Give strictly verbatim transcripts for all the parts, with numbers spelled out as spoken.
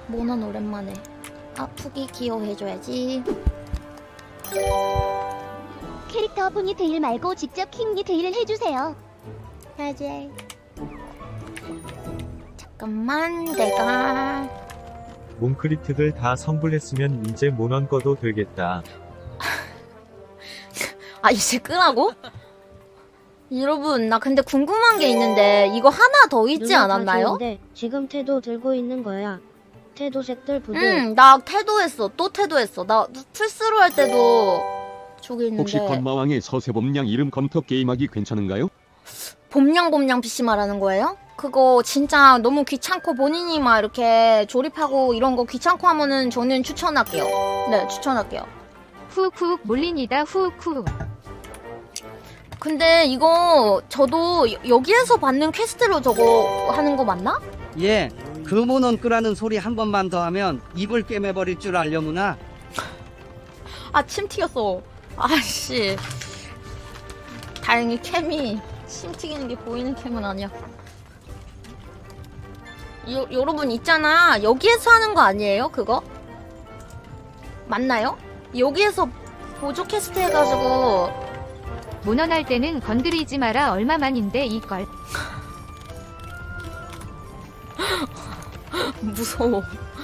모넌 오랜만에. 아, 푸기 기여해줘야지. 캐릭터 포니테일 말고 직접 킹니테일을 해주세요. 해야지. 잠깐만, 내가 몽크리트들 다 선불했으면 이제 모넌 꺼도 되겠다. 아, 이제 끄라고? 여러분, 나 근데 궁금한 게 있는데 이거 하나 더 있지 않았나요? 지금 태도 들고 있는 거야. 태도색들 부들. 응, 나 태도했어. 또 태도했어. 나 풀스로 할 때도 저기 있는데. 혹시 건마왕의 서세범양 이름 검토 게임하기 괜찮은가요? 봄냥봄냥 피씨 말하는 거예요? 그거 진짜 너무 귀찮고 본인이 막 이렇게 조립하고 이런 거 귀찮고 하면은 저는 추천할게요. 네, 추천할게요. 후욱후욱 몰린이다 후욱후욱. 근데 이거 저도 여, 여기에서 받는 퀘스트로 저거 하는 거 맞나? 예, 그 모넌 끄라는 소리 한 번만 더 하면 입을 꿰매버릴 줄 알려무나. 아, 침 튀겼어. 아씨. 다행히 캠이 침 튀기는 게 보이는 캠은 아니야. 요, 여러분 있잖아. 여기에서 하는 거 아니에요? 그거? 맞나요? 여기에서 보조 퀘스트 해가지고 모넌 할 때는 건드리지 마라 얼마만인데 이걸. 무서워.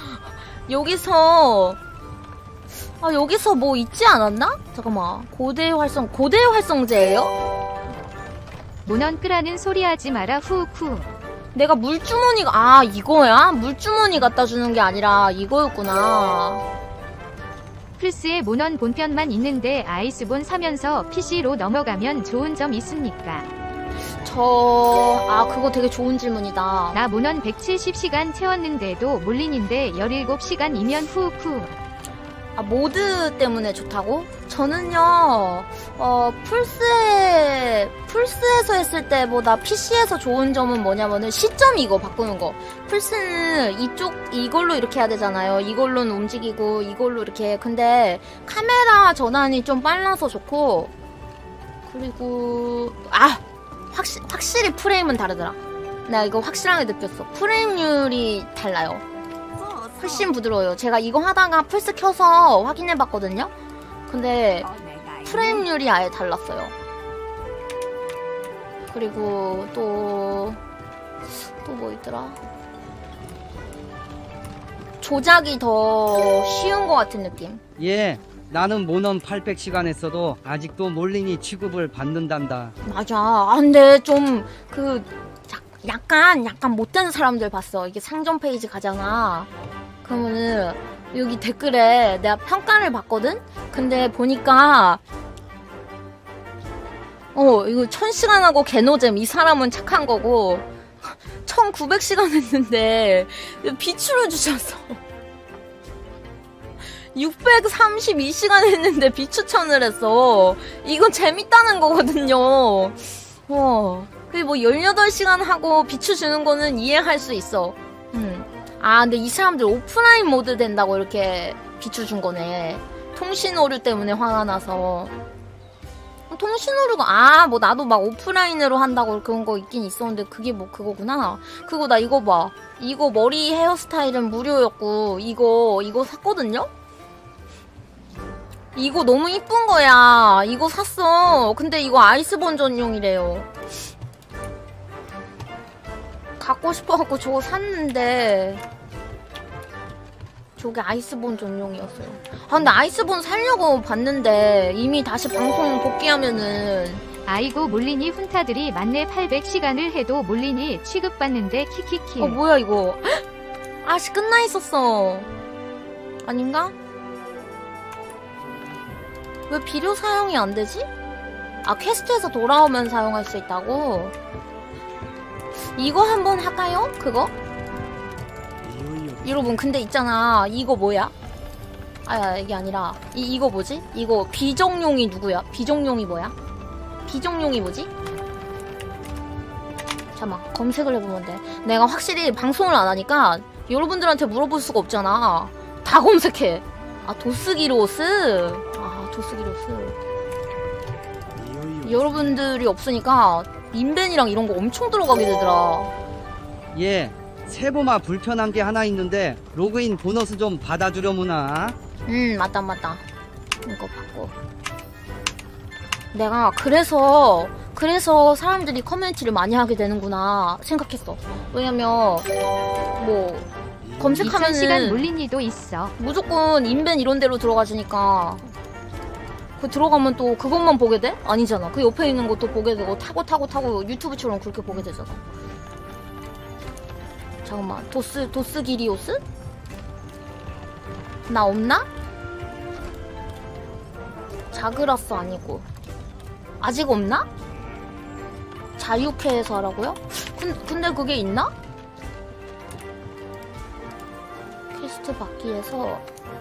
여기서 아 여기서 뭐 있지 않았나? 잠깐만. 고대 활성 고대 활성제예요? 모넌 끄라는 소리 하지 마라 후욱후욱. 내가 물주머니가 아 이거야? 물주머니 갖다 주는 게 아니라 이거였구나. 플스에 모넌 본편만 있는데 아이스본 사면서 피씨로 넘어가면 좋은 점 있습니까? 저... 아 그거 되게 좋은 질문이다. 나 모넌 백칠십 시간 채웠는데도 몰린인데 열일곱 시간이면 후욱후욱. 아 모드 때문에 좋다고? 저는요 어 플스에 플스에서 했을 때보다 피씨에서 좋은 점은 뭐냐면은 시점 이거 바꾸는 거. 플스는 이쪽 이걸로 이렇게 해야 되잖아요. 이걸로는 움직이고 이걸로 이렇게. 근데 카메라 전환이 좀 빨라서 좋고, 그리고 아 확실 확실히 프레임은 다르더라. 나 이거 확실하게 느꼈어. 프레임률이 달라요. 훨씬 부드러워요. 제가 이거 하다가 플스 켜서 확인해봤거든요. 근데 프레임률이 아예 달랐어요. 그리고 또 또 뭐 있더라? 조작이 더 쉬운 것 같은 느낌. 예, 나는 모넌 팔백 시간 했어도 아직도 몰린이 취급을 받는단다. 맞아. 아, 근데 좀 그 약간 약간 못된 사람들 봤어. 이게 상점 페이지 가잖아. 그러면은 여기 댓글에 내가 평가를 봤거든? 근데 보니까 어 이거 천 시간 하고 개노잼. 이 사람은 착한 거고 천구백 시간 했는데 비추를 주셨어. 육백삼십이 시간 했는데 비추천을 했어. 이건 재밌다는 거거든요. 어. 그리고 뭐 열여덟 시간 하고 비추 주는 거는 이해할 수 있어. 음. 아, 근데 이 사람들 오프라인 모드 된다고 이렇게 비추 준 거네. 통신 오류 때문에 화가 나서. 통신 오류가, 아, 뭐 나도 막 오프라인으로 한다고 그런 거 있긴 있었는데 그게 뭐 그거구나. 그거 나 이거 봐. 이거 머리 헤어스타일은 무료였고, 이거, 이거 샀거든요? 이거 너무 이쁜 거야. 이거 샀어. 근데 이거 아이스본 전용이래요. 갖고 싶어갖고 저거 샀는데 저게 아이스본 전용이었어요. 아 근데 아이스본 살려고 봤는데 이미 다시 방송 복귀하면은 아이고 몰린이 훈타들이 맞네. 팔백 시간을 해도 몰린이 취급받는데 키키키. 어 뭐야 이거. 아씨 끝나 있었어. 아닌가? 왜 비료 사용이 안 되지? 아 퀘스트에서 돌아오면 사용할 수 있다고? 이거 한번 할까요? 그거? 여러분 근데 있잖아. 이거 뭐야? 아 이게 아니라 이, 이거 뭐지? 이거 비정용이 누구야? 비정용이 뭐야? 비정용이 뭐지? 잠깐만 검색을 해보면 돼. 내가 확실히 방송을 안 하니까 여러분들한테 물어볼 수가 없잖아. 다 검색해. 아 도스기로스? 아 도스기로스. 여러분들이 없으니까 인벤이랑 이런 거 엄청 들어가게 되더라. 예, 세보마 불편한 게 하나 있는데 로그인 보너스 좀 받아주려무나. 음 맞다 맞다. 이거 받고. 내가 그래서 그래서 사람들이 커뮤니티를 많이 하게 되는구나 생각했어. 왜냐면 뭐 이천 시간 검색하면은 몰린이도 있어. 무조건 인벤 이런 데로 들어가지니까 그 들어가면 또 그것만 보게 돼? 아니잖아. 그 옆에 있는 것도 보게 되고 타고 타고 타고 유튜브처럼 그렇게 보게 되잖아. 잠깐만 도스 도스 기리오스? 나 없나? 자그라스 아니고 아직 없나? 자유캐에서 하라고요? 근, 근데 그게 있나? 퀘스트 받기에서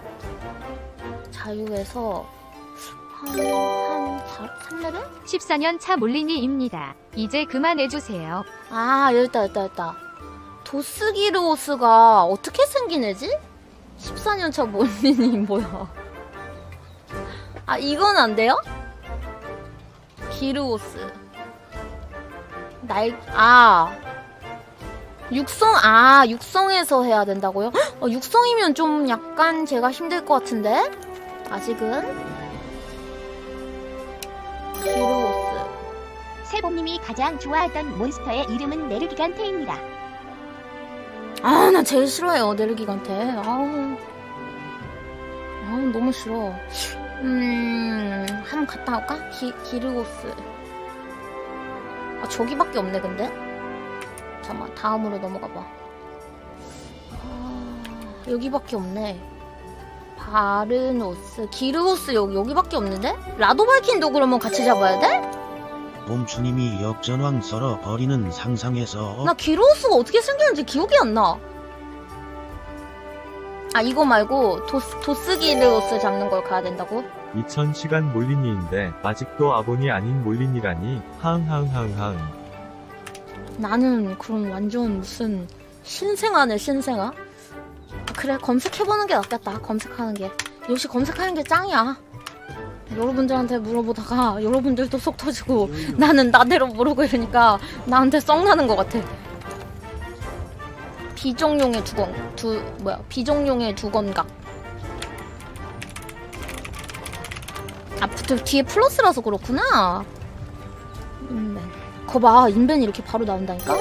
자유에서 한, 한 삼 레벨? 십사 년 차 몰린이입니다. 이제 그만해주세요. 아 여기다 여기다 여기다. 도스기르오스가 어떻게 생긴 애지? 십사 년 차 몰린이 뭐야? 아 이건 안 돼요? 기르오스 날, 아 육성, 아 육성에서 해야 된다고요? 어, 육성이면 좀 약간 제가 힘들 것 같은데? 아직은? 기르오스 세봄님이 가장 좋아하던 몬스터의 이름은 네르기간테입니다. 아, 나 제일 싫어요, 네르기간테. 아우. 아우, 너무 싫어. 음, 한번 갔다 올까? 기, 기르고스. 아, 저기밖에 없네, 근데? 잠깐만, 다음으로 넘어가봐. 아, 여기밖에 없네. 바르노스, 기르고스 여기, 여기밖에 없는데? 라도발킨도 그러면 같이 잡아야 돼? 봄추님이 역전왕 썰어 버리는 상상에서 나 기르고스가 어떻게 생겼는지 기억이 안 나. 아 이거 말고 도스, 도스기르오스 잡는 걸 가야 된다고? 이천 시간 몰린이인데 아직도 아본이 아닌 몰린이라니 하응하응하응하응. 나는 그럼 완전 무슨 신생아네 신생아? 아, 그래 검색해보는 게 낫겠다. 검색하는 게 역시 검색하는 게 짱이야. 여러분들한테 물어보다가 여러분들도 속 터지고 나는 나대로 모르고 이러니까 나한테 썩나는 것 같아. 비정용의 두건 두 뭐야 비정용의 두건각. 아 뒤에 플러스라서 그렇구나. 인벤 거봐 인벤 이렇게 바로 나온다니까.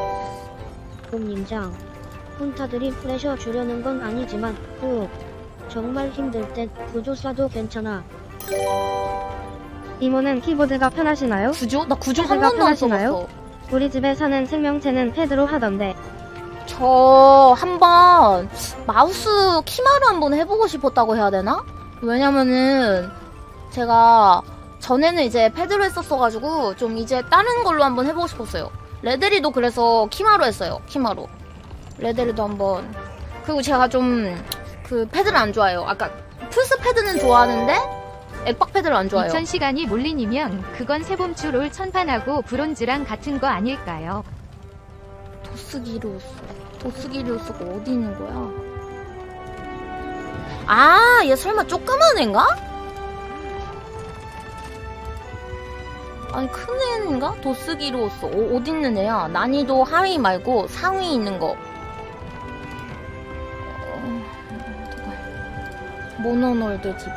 봄님장 혼타들이 프레셔 주려는 건 아니지만 후 정말 힘들 땐 구조사도 괜찮아. 이모는 키보드가 편하시나요? 구조? 나 구조 한 패드가 번도 안 편하시나요? 써봤어. 우리 집에 사는 생명체는 패드로 하던데. 저 한번 마우스 키마루 한번 해보고 싶었다고 해야 되나? 왜냐면은 제가 전에는 이제 패드로 했었어가지고 좀 이제 다른 걸로 한번 해보고 싶었어요. 레데리도 그래서 키마루 했어요. 키마루. 레데리도 한번. 그리고 제가 좀 그 패드를 안 좋아해요. 아까 플스 패드는 좋아하는데 액박 패드를 안 좋아해요. 이천 시간이 몰린이면 그건 세봄추 롤 천판하고 브론즈랑 같은 거 아닐까요? 도스기리오스. 도스기리오스가 어디 있는 거야? 아, 얘 설마 조그만 애인가? 아니, 큰 애인가? 도스기리오스. 어, 어디 있는 애야? 난이도 하위 말고 상위 있는 거. 어, 모노놀드 티비.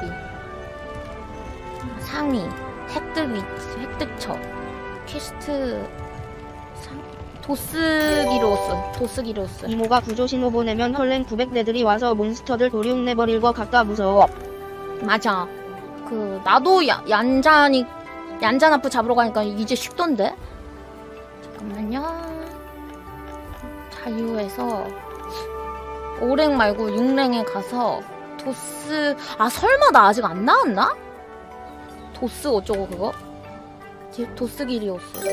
상위. 획득 위치, 획득처. 퀘스트. 도스기로스, 도스기로스. 이모가 구조 신호 보내면 헐랭 구백 대들이 와서 몬스터들 도륙 내버릴 것 같다 무서워. 맞아. 그 나도 야, 얀자니 얀자나프 잡으러 가니까 이제 쉽던데. 잠깐만요. 자유에서 오랭 말고 육랭에 가서 도스. 아 설마 나 아직 안 나왔나? 도스 어쩌고 그거? 도스기리오스.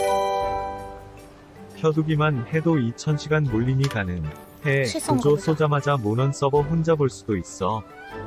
켜두기만 해도 이천 시간 몰린이 가는 해. 실성 구조 가보자. 쏘자마자 모넌 서버 혼자 볼 수도 있어.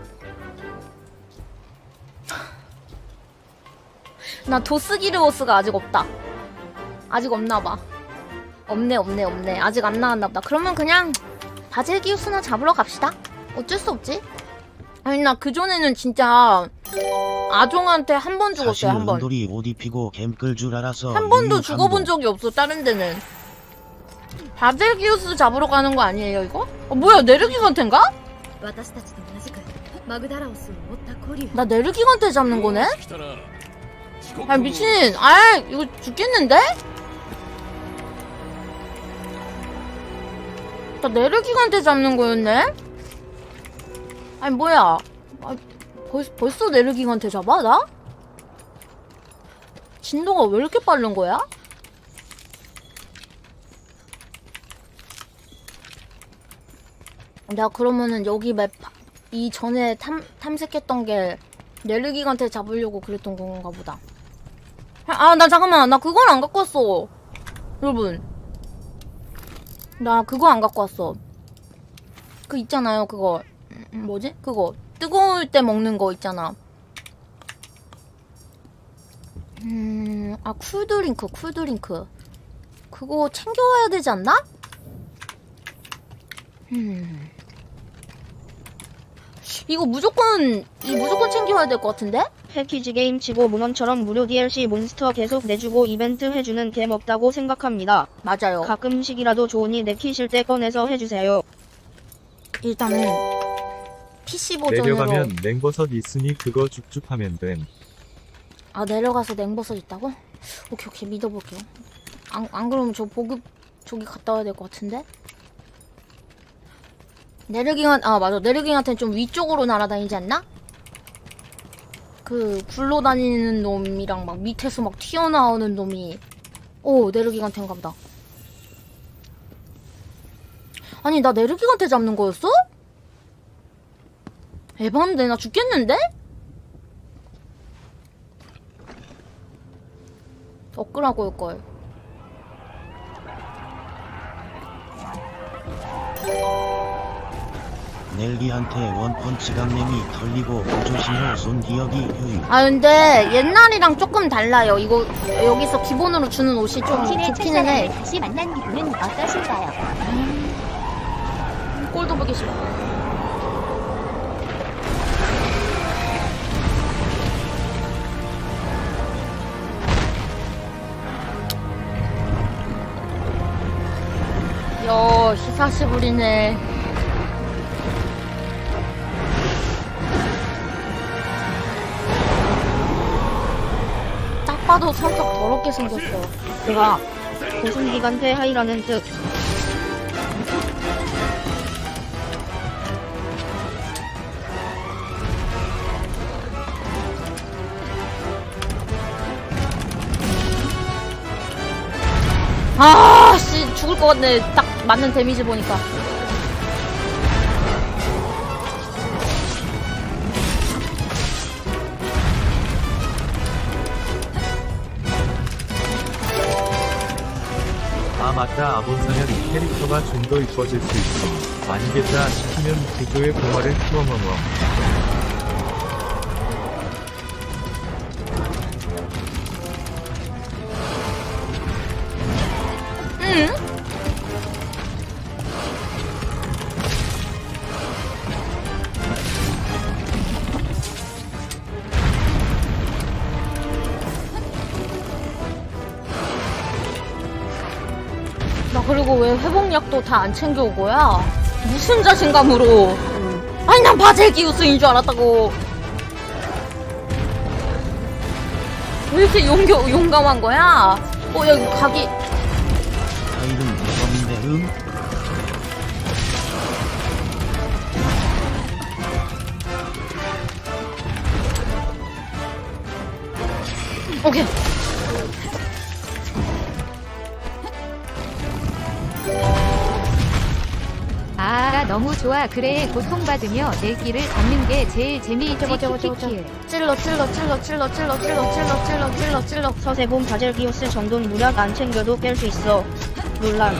나 도스기르오스가 아직 없다. 아직 없나봐. 없네 없네 없네. 아직 안 나왔나보다. 그러면 그냥 바젤기우스나 잡으러 갑시다. 어쩔 수 없지. 아니 나 그전에는 진짜 아종한테 한 번 사실 죽었어요. 한 번. 은돌이 옷 입히고 캠 끌 줄 알아서 한 번도 인류 죽어본 감동. 적이 없어. 다른 데는. 바젤기우스 잡으러 가는 거 아니에요 이거? 어 뭐야 네르기건테인가? 나 네르기건테 잡는 거네? 아 미친 아 이거 죽겠는데? 나 네르기건테 잡는 거였네? 아니 뭐야 아, 벌, 벌써 네르기건테 잡아 나? 진도가 왜 이렇게 빠른 거야? 내가 그러면은 여기 맵 이 전에 탐, 탐색했던 게 네르기건테 잡으려고 그랬던 건가 보다. 아, 나 잠깐만. 나 그걸 안 갖고 왔어. 여러분. 나 그거 안 갖고 왔어. 그 있잖아요. 그거. 음, 뭐지? 그거. 뜨거울 때 먹는 거 있잖아. 음, 아, 쿨드링크, 쿨드링크. 그거 챙겨와야 되지 않나? 음. 이거 무조건, 이 무조건 챙겨와야 될 것 같은데? 패키지 게임 치고 문헌처럼 무료 디엘씨 몬스터 계속 내주고 이벤트 해주는 게 없다고 생각합니다. 맞아요. 가끔씩이라도 좋으니 내키실 때 꺼내서 해주세요. 일단은 피씨 버전으로 내려가면 냉버섯 있으니 그거 쭉쭉 하면 됨. 아 내려가서 냉버섯 있다고? 오케이 오케이 믿어볼게요. 안, 안 그러면 저 보급 저기 갔다 와야 될 것 같은데? 네르기한 아 맞아 네르기한테는 좀 위쪽으로 날아다니지 않나? 그 굴러다니는 놈이랑 막 밑에서 막 튀어나오는 놈이 오 네르기한테인가 보다. 아니 나 네르기한테 잡는 거였어? 에반데 나 죽겠는데? 엇끄라고 올걸. 넬리한테 원펀치 강림이 털리고 보조신호 쏜 기억이 유유. 아 근데 옛날이랑 조금 달라요. 이거 여기서 기본으로 주는 옷이 좀 신의 좋기는 해. 첫사랑을 다시 만난 기분은 어떠신가요? 꼴도 보기 싫어. 야 히사시부리네. 딱 봐도 성격 더럽게 생겼어. 내가 고승기간테 하이라는 뜻. 아, 씨, 죽을 것 같네. 딱 맞는 데미지 보니까. 아 맞다 아본사면 캐릭터가 좀 더 이뻐질 수 있어. 아니겠다 싶으면 구조의 봉화를 키워머머. 응? 나 그리고 왜 회복약도 다 안 챙겨온 거야? 무슨 자신감으로? 아니 난 바젤기우스인 줄 알았다고. 왜 이렇게 용겨, 용감한 거야? 어 여기 각이 하이는 대범인데 응? 오케이. 아 너무 좋아. 그래 고통받으며 내 길을 잡는 게 제일 재미있지. 저거, 저거, 저거, 저거. 키키키. 찔러 찔러 찔러 찔러 찔러 찔러 찔러 찔러 찔러 찔러. 서세봄 바젤기우스 정도는 무력 안 챙겨도 깰 수 있어. 논란.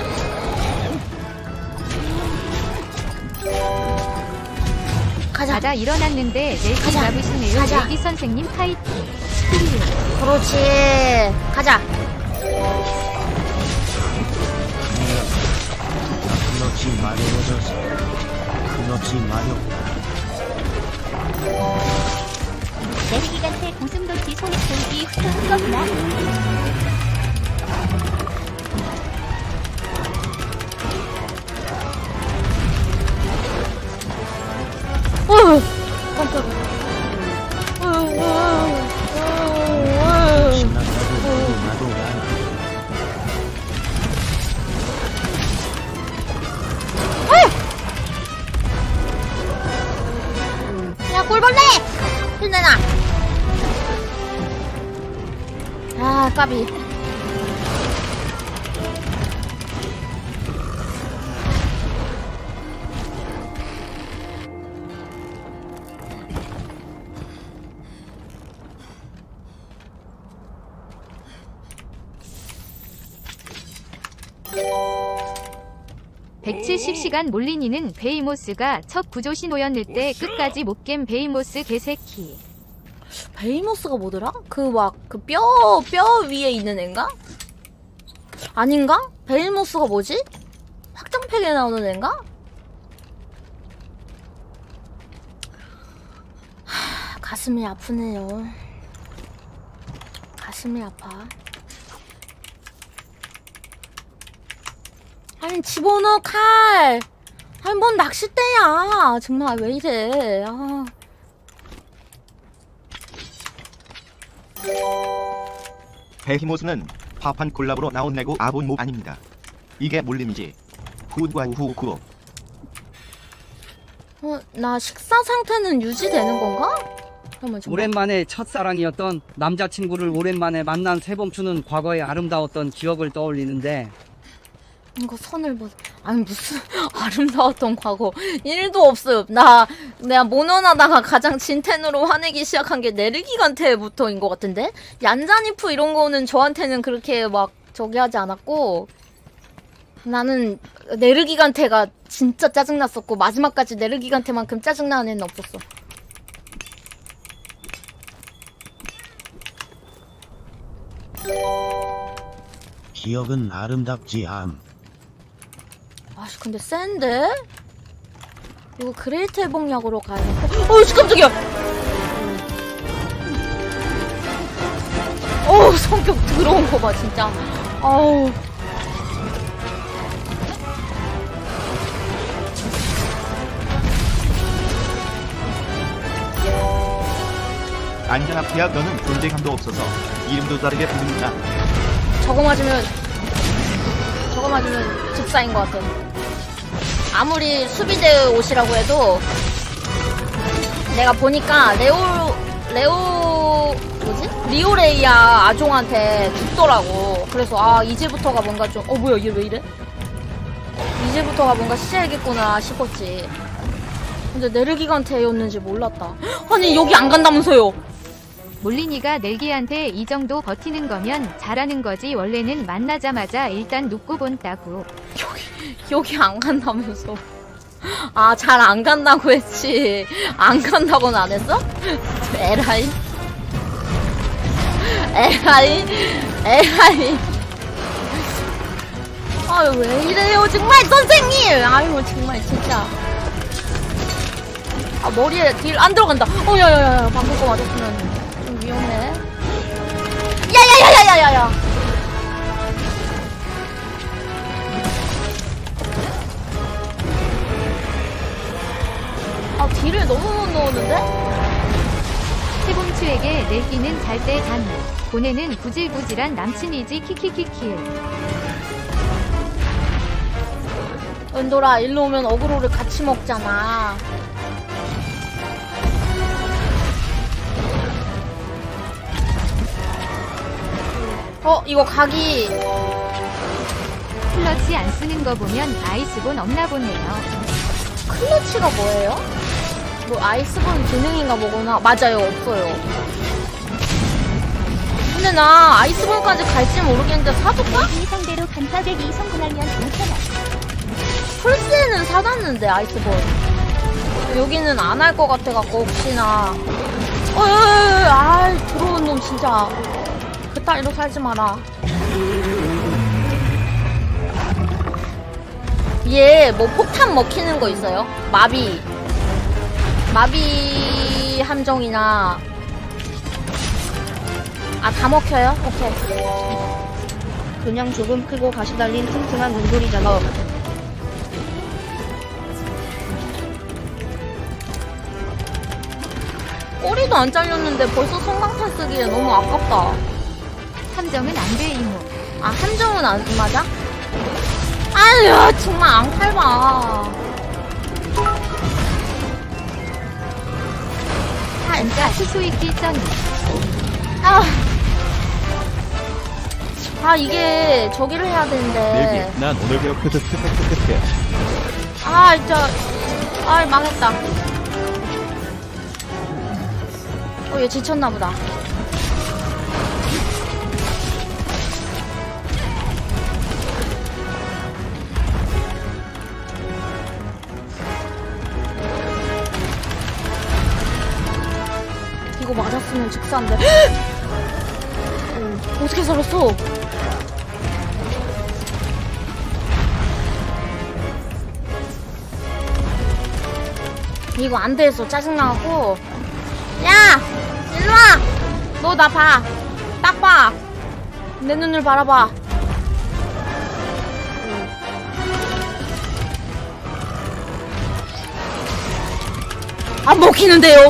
가자. 가자 일어났는데 내기 가자. 잡으시네요. 가자. 내기 선생님 파이팅. 그렇지. 가자. 클러치 마려워졌어. 클러치 마려. 내리기간테 고슴도치 손에 돌기 흠 거구나. 어휴, 깜짝이야. 어휴, 어휴, 신났다고 나도 난 야, 꿀벌레! 힘내나! 아, 까비. 백칠십 시간 몰린이는 베이모스가 첫 구조 신호였을 때 끝까지 못 깬 베이모스 개새끼. 베이모스가 뭐더라? 그 막 그 뼈 뼈 위에 있는 앤가? 아닌가? 베이모스가 뭐지? 확장팩에 나오는 앤가? 하, 가슴이 아프네요. 가슴이 아파. 아니 집어넣어 칼. 아니 뭔 낚싯대야. 정말 왜 이래. 아. 베히모스는 파판 콜라보로 나온 레고 아본몹 아닙니다. 이게 몰림이지. 후과 후후. 어, 나 식사 상태는 유지되는 건가? 잠깐만, 잠깐만. 오랜만에 첫사랑이었던 남자친구를 오랜만에 만난 새봄추는 과거의 아름다웠던 기억을 떠올리는데 이거 선을 뭐 아니 무슨 아름다웠던 과거 일도 없어요. 나 내가 모논하다가 가장 진텐으로 화내기 시작한 게 네르기간테부터인 것 같은데 얀자니프 이런 거는 저한테는 그렇게 막 저기 하지 않았고 나는 네르기간테가 진짜 짜증났었고 마지막까지 네르기간테만큼 짜증나는 애는 없었어. 기억은 아름답지 않. 아씨 근데 센데? 이거 그레이트 회복약으로 가야겠다. 어이씨 깜짝이야! 어우 성격 더러운 거 봐 진짜. 어우 안전합태야 너는 존재감도 없어서 이름도 다르게 부릅니다. 저거 맞으면 저거 맞으면 즉사인 것 같아. 아무리 수비대 옷이라고 해도 내가 보니까 레오 레오 뭐지? 리오레이아 아종한테 죽더라고. 그래서 아 이제부터가 뭔가 좀 어 뭐야 얘 왜 이래? 이제부터가 뭔가 시작이겠구나 싶었지. 근데 네르기간테였는지 몰랐다. 아니 여기 안 간다면서요? 몰린이가 넬기한테 이 정도 버티는 거면 잘하는 거지. 원래는 만나자마자 일단 눕고 본다고. 여기 여기 안 간다면서. 아 잘 안 간다고 했지. 안 간다고는 안 했어? 에라이 에라이 에라이. 아유 왜 이래요 정말 선생님. 아유 정말 진짜. 아 머리에 딜 안 들어간다. 어 야야야 방금 거 맞았으면 좀 위험해. 야야야야야야야. 아 딜을 너무 못 넣었는데? 세봄추에게 넬기는 잘 때 잔, 보내는 구질구질한 남친이지 키키키키. 은돌아 일로 오면 어그로를 같이 먹잖아. 어 이거 각이 클러치 안 쓰는 거 보면 아이스본 없나 보네요. 클러치가 뭐예요? 뭐 아이스본 기능인가 뭐구나. 맞아요 없어요. 근데 나 아이스본까지 갈지 모르겠는데 사둘까? 이 상대로 간파되기 성공하면 오천 원. 플스에는 사놨는데 아이스본 여기는 안 할 것 같아갖고 혹시나. 어이 아이 들어온 놈 진짜 그따위로 살지 마라. 얘 뭐 폭탄 먹히는 거 있어요? 마비 마비 함정이나. 아 다 먹혀요? 오케이. 그냥 조금 크고 가시 달린 튼튼한 은돌이잖아. 꼬리도 안 잘렸는데 벌써 성광탄 쓰기에 너무 아깝다. 함정은 안 돼 이모. 아, 함정은 안 맞아? 아유, 정말 앙탈봐. 진짜 수수이키 쩐. 아, 아 이게 저기를 해야 되는데. 내기, 난 오늘 배고파서 크크크크크. 아, 진짜. 아, 망했다. 어, 얘 지쳤나보다. 이거 맞았으면 즉사인데. 어, 어떻게 살았어? 이거 안 돼서 짜증나고. 야! 일로와! 너 나 봐. 딱 봐. 내 눈을 바라봐. 안 먹히는데요?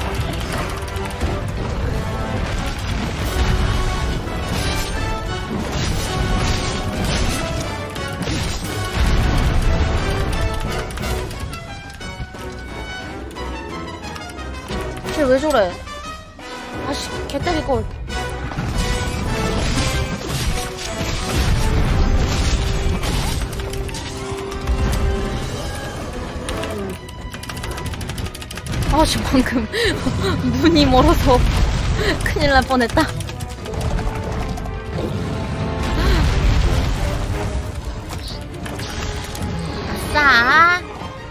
쟤 왜 저래? 아씨, 개때릴걸. 아씨, 방금 눈이 멀어서 큰일 날 뻔했다. 아싸.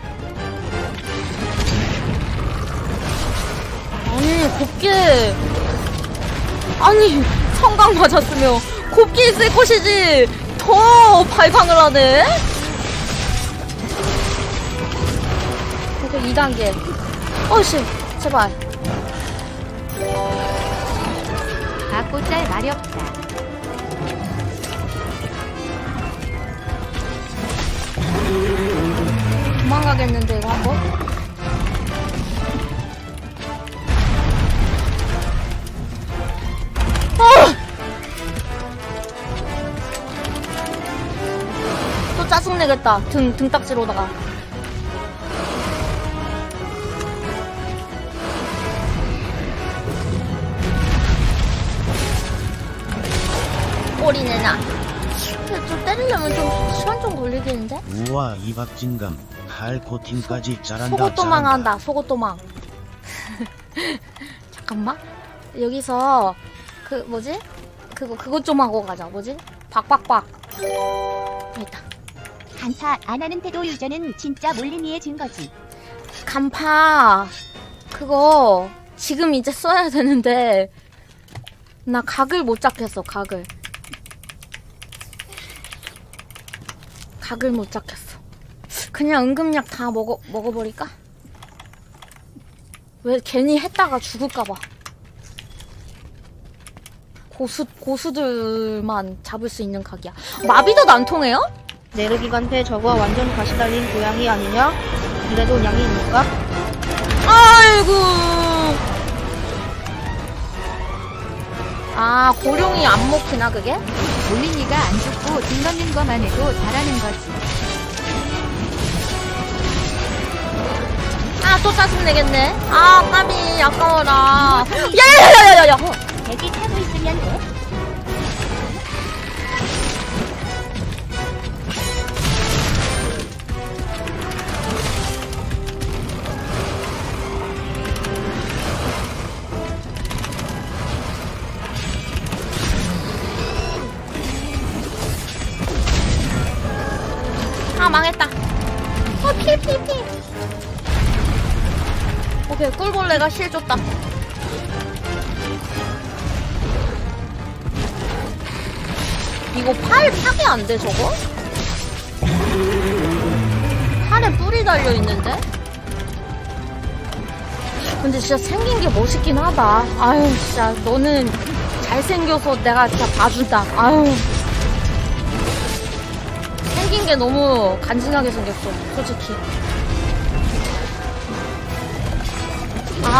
아니, 곱게. 아니, 성광 맞았으면 곱게 있을 것이지. 더 발광을 하네? 오케이, 이 단계. 어이씨, 제발. 아꼬짤 마렵다. 도망가겠는데, 이거 한번? 어! 또 짜증내겠다. 등, 등딱지로다가. 꼬리 내놔. 좀 때리려면 좀 시간 좀 걸리겠는데? 우와 이박진감 칼 코팅까지 잘한다. 속옷 도망한다. 속옷 도망. 잠깐만. 여기서 그 뭐지? 그거 그것 좀 하고 가자. 뭐지? 박박박. 있다. 간파 안 하는 태도 유저는 진짜 몰림이의 증거지. 간파 그거 지금 이제 써야 되는데 나 각을 못 잡겠어. 각을 각을 못 잡겠어. 그냥 응급약 다 먹어 먹어버릴까? 왜 괜히 했다가 죽을까봐. 고수 고수들만 잡을 수 있는 각이야. 마비도 안 통해요? 내르기간테 저거 완전 가시 달린 고양이 아니냐? 그래도 양이 있을까? 아이고. 아, 고룡이 안 먹히나 그게? 올린이가 안 죽고 등 넘는 것만 해도 잘하는 거지. 아, 또 짜증내겠네. 아, 까비 아까워라. 야야야야야야. 대기 타고 있으면 돼. 아, 망했다. 어, 피, 피, 피. 오케이, 꿀벌레가 실 줬다. 이거 팔 파괴 안 돼, 저거? 팔에 뿔이 달려있는데? 근데 진짜 생긴 게 멋있긴 하다. 아유, 진짜, 너는 잘생겨서 내가 진짜 봐준다. 아유. 생긴 게 너무 간지나게 생겼어, 솔직히. 아,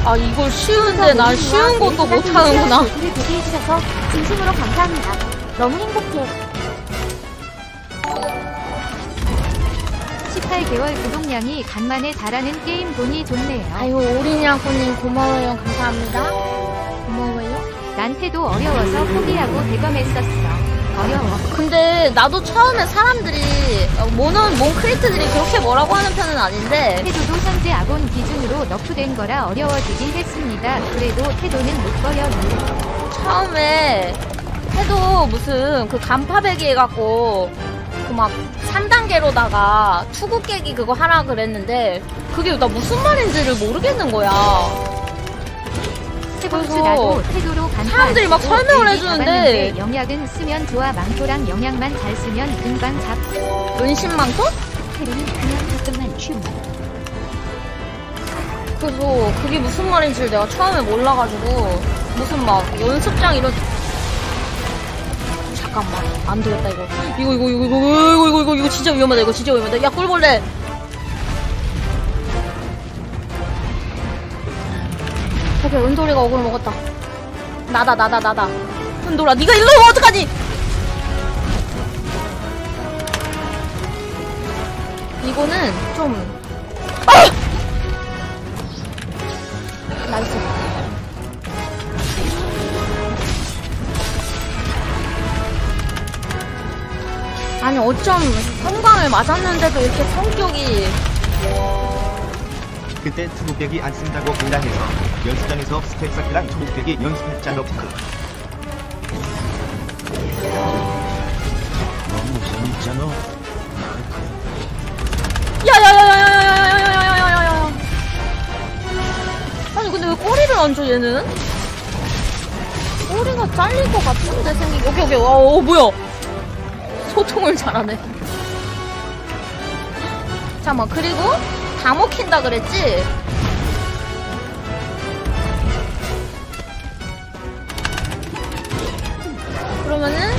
아 이걸 쉬운데 난 쉬운 것도 못하는구나. 우리 보게 해주셔서 진심으로 감사합니다. 너무 행복해. 십팔 개월 구독량이 간만에 달하는 게임 보니 좋네요. 아유 오리냐꾸님 고마워요. 감사합니다. 고마워요. 난태도 어려워서 포기하고 대검했었어. 어려워. 근데 나도 처음에 사람들이 모는 몬 크리트들이 그렇게 뭐라고 하는 편은 아닌데 태도도 현재 아본 기준으로 너프된 거라 어려워지긴 했습니다. 그래도 태도는 못 버려요. 처음에 해도 무슨 그 간파배기 해갖고 그 막 삼 단계로다가 투구 깨기 그거 하라 그랬는데 그게 나 무슨 말인지를 모르겠는 거야. 세번수라도 태도로 간파 사람들이 막 설명을 해주는데 영약은 쓰면 좋아. 망토랑 영약만 잘 쓰면 금방 잡. 은신망토? 태도는 그냥 가끔만 춤. 그래서 그게 무슨 말인지를 내가 처음에 몰라가지고 무슨 막 연습장 이런 잠깐만 안 되겠다 이거 이거 이거 이거 이거 이거 이거 이거 이거 진짜 위험하다 이거 진짜 위험하다. 야 꿀벌레 오케이 은돌이가 어그로 먹었다. 나다 나다 나다 은돌아 니가 일로 오면 어떡하니. 이거는 좀 아! 나이스. 아니 어쩜 성광을 맞았는데도 이렇게 성격이 그때 투구깨기 안 쓴다고 공단해서 연습장에서 스택사크랑 투구깨기 연습했자 너프. 너무 재밌잖아. 야야야야야야야야야야야야야야야. 아니 근데 왜 꼬리를 안 줘 얘는? 꼬리가 잘릴 것 같은데 생긴. 오케이 오케이. 어 뭐야? 소통을 잘하네. 잠깐만 그리고 다 먹힌다 그랬지? 그러면은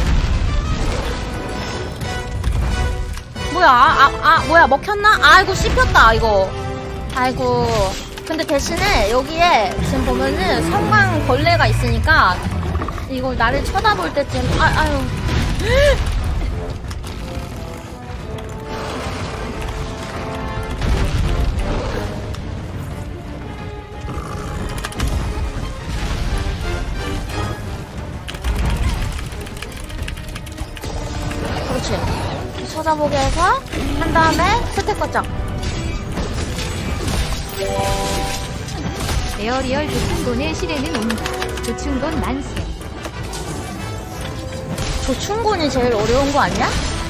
뭐야? 아, 아 뭐야 먹혔나? 아이고 씹혔다 이거. 아이고. 근데 대신에 여기에 지금 보면은 성광 벌레가 있으니까 이거 나를 쳐다볼 때쯤 아 아유. 그렇지. 쳐다보게 해서 한 다음에 스택 거점. 에어리얼 조충곤의 시대는 온다. 조충곤 만세. 조충곤이 제일 어려운 거 아니야?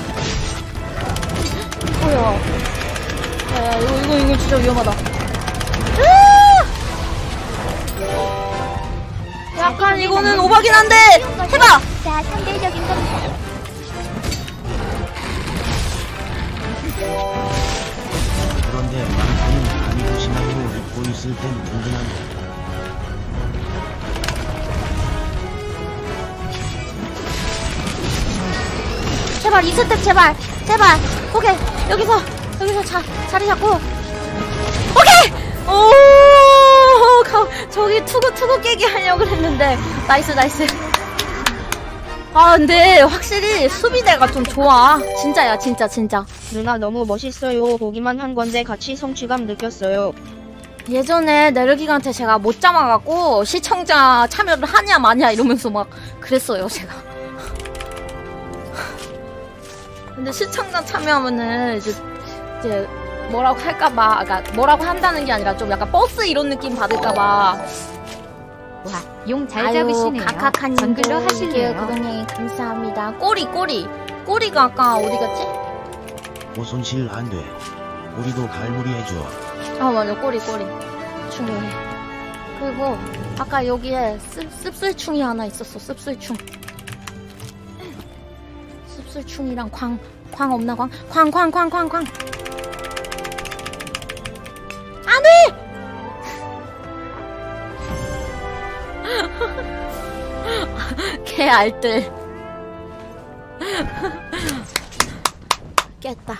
뭐야? 야야 이거 이거 이거 진짜 위험하다. 으아! 약간 이거는 오바긴 한데 해봐. 자, 상대적인 겁니다. 그런데 망토는 감히 조심하고 입고 있을 땐 든든하네. 제발 이 스텝 제발 제발. 오케이 여기서 여기서 자 자리 잡고 오케이. 오 가, 저기 투구 투구 깨기 하려고 했는데 나이스 나이스. 아 근데 확실히 수비대가 좀 좋아. 진짜야 진짜 진짜. 누나 너무 멋있어요. 보기만 한 건데 같이 성취감 느꼈어요. 예전에 내르기한테 제가 못 잡아갖고 시청자 참여를 하냐 마냐 이러면서 막 그랬어요 제가. 근데 시청자 참여하면은 이제 이제 뭐라고 할까봐, 그러니까 뭐라고 한다는 게 아니라 좀 약간 버스 이런 느낌 받을까봐. 와, 용 잘 잡으시네요. 각각한 정글로 하실래요? 구독량이 감사합니다. 꼬리 꼬리 꼬리가 아까 어디 갔지? 오손실 안 돼. 우리도 갈무리 해줘. 아 맞아 꼬리 꼬리 중요해. 그리고 아까 여기에 씁, 씁쓸충이 하나 있었어. 씁쓸충 씁쓸충이랑 광, 광 없나 광? 광, 광, 광, 광, 광. 안 돼! 개 알뜰. 깼다.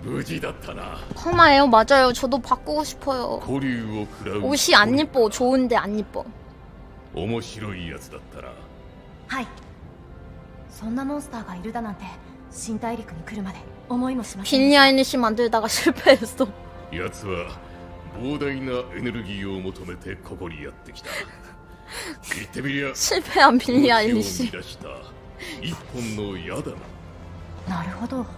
퍼마예요? 맞아요. 저도 바꾸고 싶어요. 옷이 안 예뻐. 좋은데 안 예뻐. 面白いやつだったらはいそんなモンスターがいるだなんて新大陸に来るまで思いもしません 빌리 아일리시 만들다가 실패했어. やつは膨大なエネルギーを求めてここにやってきた言ってみりゃ 실패한 빌리 아일리시 生み出した一本の矢だななるほど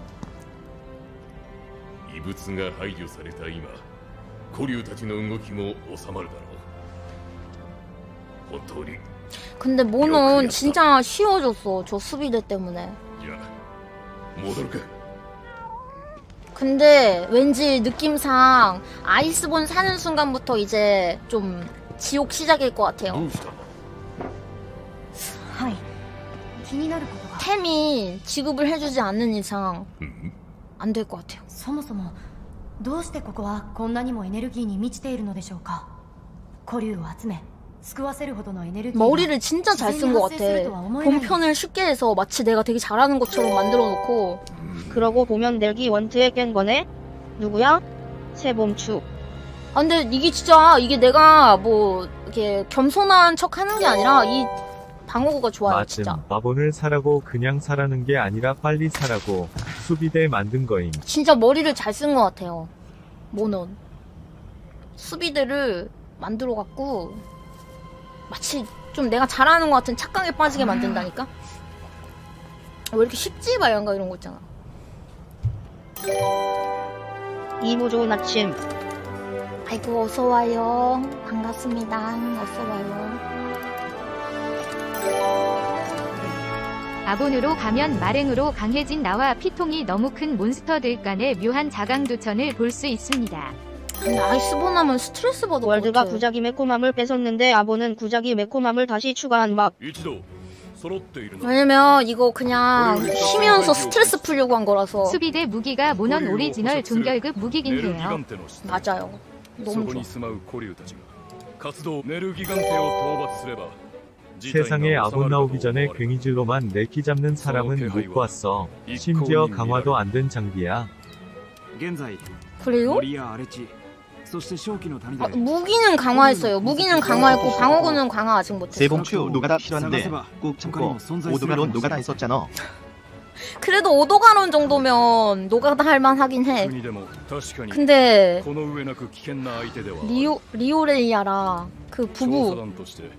異物が排除された今古竜たちの動きも収まるだろう 근데 모는 진짜 쉬워졌어. 저 수비대 때문에. 근데 왠지 느낌상 아이스본 사는 순간부터 이제 좀 지옥 시작일 것 같아요. 템이 지급을 해주지 않는 이상 안 될 것 같아요. そもそもどうしてここはこんなにもエネルギーに満ちているのでしょうか古竜を集め 머리를 진짜 잘 쓴 것 같아. 본편을 쉽게 해서 마치 내가 되게 잘하는 것처럼 만들어 놓고. 그러고 보면 넬기 원트에 깬 거네? 누구야? 세봄추. 아 근데 이게 진짜 이게 내가 뭐 이렇게 겸손한 척 하는 게 아니라 이 방어구가 좋아요. 맞음. 진짜. 마본을 사라고 그냥 사라는 게 아니라 빨리 사라고 수비대 만든 거임. 진짜 머리를 잘 쓴 것 같아요. 모넌. 수비대를 만들어 갖고 마치 좀 내가 잘하는 것 같은 착각에 빠지게 만든다니까? 왜 이렇게 쉽지? 막 이런 거 이런 거 있잖아. 이모 좋은 아침. 아이고 어서와요. 반갑습니다. 어서와요. 아본으로 가면 마랭으로 강해진 나와 피통이 너무 큰 몬스터들 간의 묘한 자강두천을 볼 수 있습니다. 근데 아이스본 하면 스트레스 받을 것 월드가 같아. 구자기 매콤함을 뺏었는데 아본은 구자기 매콤함을 다시 추가한 막. 왜냐면 이거 그냥 쉬면서 스트레스 풀려고 한 거라서. 수비대 무기가 모넌 오리지널 종결급 무기긴 해요. 맞아요. 너무 좋아. 세상에 아본 나오기 전에 괭이질로만 내키 잡는 사람은 못 봤어. 심지어 강화도 안 된 장비야. 그래요? 아, 무기는 강화했어요. 무기는 강화했고 방어구는 강화 아직 못했어. 세봉추 노가다 싫어하는데 꾹 참고 오도가론 노가다 했었잖아. 그래도 오도가론 정도면 노가다 할만 하긴 해. 근데 리오 리오레이아라 그 부부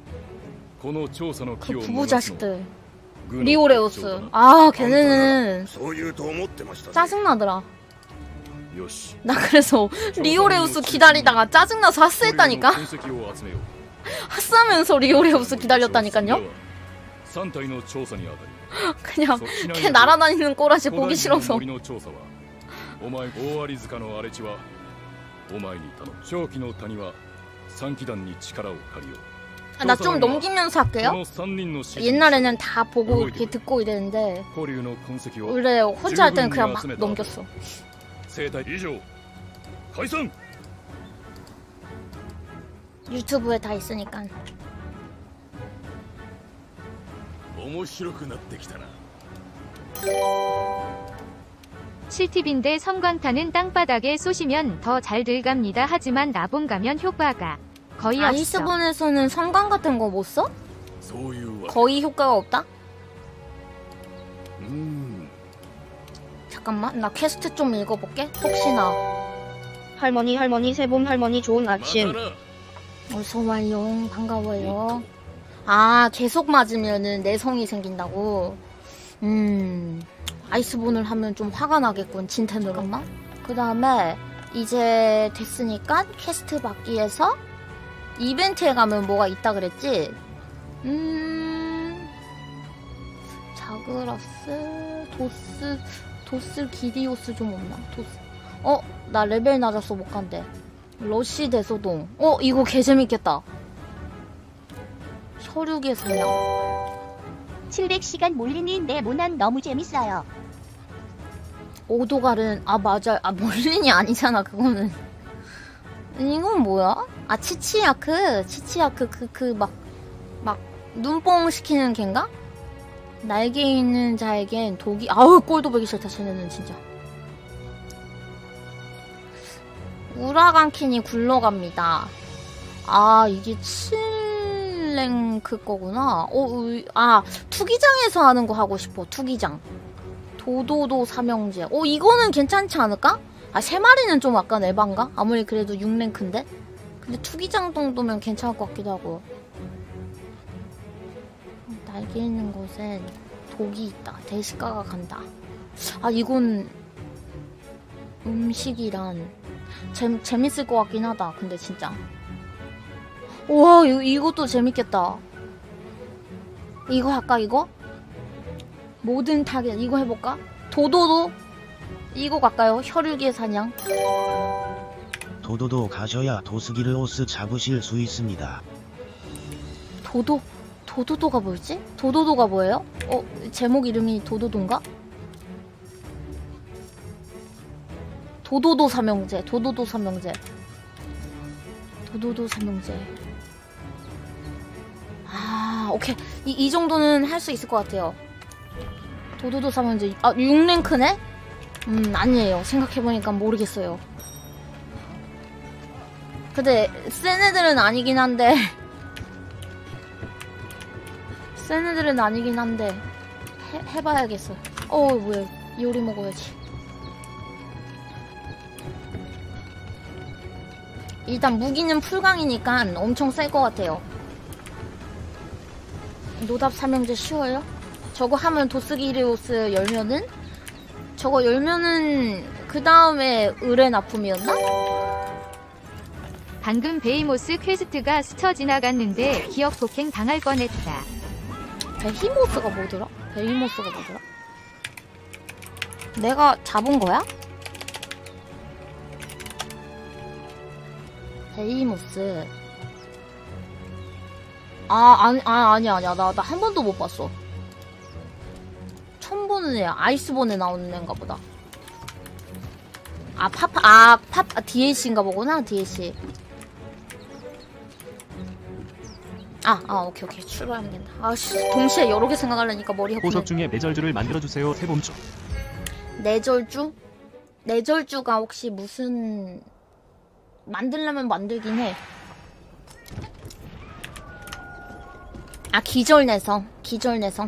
그 부부 자식들 리오레우스 아 걔네는 짜증나더라. 나 그래서 리오레우스 기다리다가 짜증나서 하스했다니까? 하스하면서 리오레우스 기다렸다니까요? 그냥 걔 날아다니는 꼬라지 보기 싫어서. 아, 나 좀 넘기면서 할게요. 옛날에는 다 보고 이렇게 듣고 이랬는데 원래 혼자 할 때는 그냥 막 넘겼어. 유튜브에 다 있으니까. 칠팁인데 성광탄은 땅바닥에 쏘시면 더 잘 들갑니다. 하지만 나본 가면 효과가 거의 없어. 아이스본에서는 성광 같은 거 못 써? 거의 효과가 없다? 잠깐만 나 퀘스트 좀 읽어볼게. 혹시나. 할머니 할머니 세봄 할머니 좋은 아침. 어서와요. 반가워요. 아 계속 맞으면은 내성이 생긴다고? 음 아이스본을 하면 좀 화가 나겠군. 진텐으로. 잠깐만. 그 다음에 이제 됐으니까 퀘스트 받기에서 이벤트에 가면 뭐가 있다 그랬지? 음... 자그라스... 도스... 도스 기디오스 좀 없나? 도스... 어? 나 레벨 낮아서 못 간대. 러시 대소동. 어? 이거 개재밌겠다. 혈육의 사냥. 칠백 시간 몰린인데 모난 너무 재밌어요. 오도갈은 아 맞아. 아 몰린이 아니잖아 그거는. 이건 뭐야? 아 치치야크. 치치야크 그 그 막 막 눈뽕 시키는 걘가? 날개 있는 자에겐 독이 아우 꼴도 보기 싫다 쟤네는 진짜. 우라간킨이 굴러갑니다. 아, 이게 칠 랭크 거구나. 어, 으, 아, 투기장에서 하는 거 하고 싶어. 투기장. 도도도 삼형제. 어, 이거는 괜찮지 않을까? 아, 세 마리는 좀 약간 에반가? 아무리 그래도 육 랭크인데? 근데 투기장 정도면 괜찮을 것 같기도 하고. 날개 있는 곳엔 독이 있다. 대식가가 간다. 아, 이건 음식이란 재, 재밌을 것 같긴 하다. 근데 진짜 우와, 이거, 이것도 재밌겠다. 이거 할까? 이거? 모든 타겟 이거 해볼까? 도도도? 이거 갈까요? 혈육의 사냥. 도도도 가셔야 도스기를 오스 잡으실 수 있습니다. 도도? 도도도가 뭐였지? 도도도가 뭐예요? 어? 제목 이름이 도도도인가? 도도도 삼형제. 도도도 삼형제. 도도도 삼형제. 아, 오케이. 이, 이 정도는 할 수 있을 것 같아요. 도도도 삼형제. 아, 육 랭크네? 음, 아니에요. 생각해보니까 모르겠어요. 근데 센 애들은 아니긴 한데 센 애들은 아니긴 한데 해, 해봐야겠어. 어, 뭐야. 요리 먹어야지. 일단 무기는 풀강이니까 엄청 셀 것 같아요. 노답 삼형제 쉬워요? 저거 하면 도스기리오스 열면은? 저거 열면은 그 다음에 의뢰 납품이었나? 방금 베이모스 퀘스트가 스쳐 지나갔는데 기억 폭행 당할 뻔했다. 베히모스가 뭐더라? 베히모스가 뭐더라? 내가 잡은 거야? 베이모스. 아, 아니, 아, 아니야, 아니야. 나, 나 한 번도 못 봤어. 처음 보는 애야. 아이스본에 나오는 애인가 보다. 아, 파파, 아, 파, 아, 디엘씨인가 보구나, 디엘씨. 아, 아, 오케이, 오케이. 출발하면 된다. 아, 씨, 동시에 여러 개 생각하려니까 머리 아프네. 보석 중에 내절주를 만들어주세요, 세봄주. 내절주? 내절주가 혹시 무슨... 만들려면 만들긴 해. 아, 기절내성. 기절내성.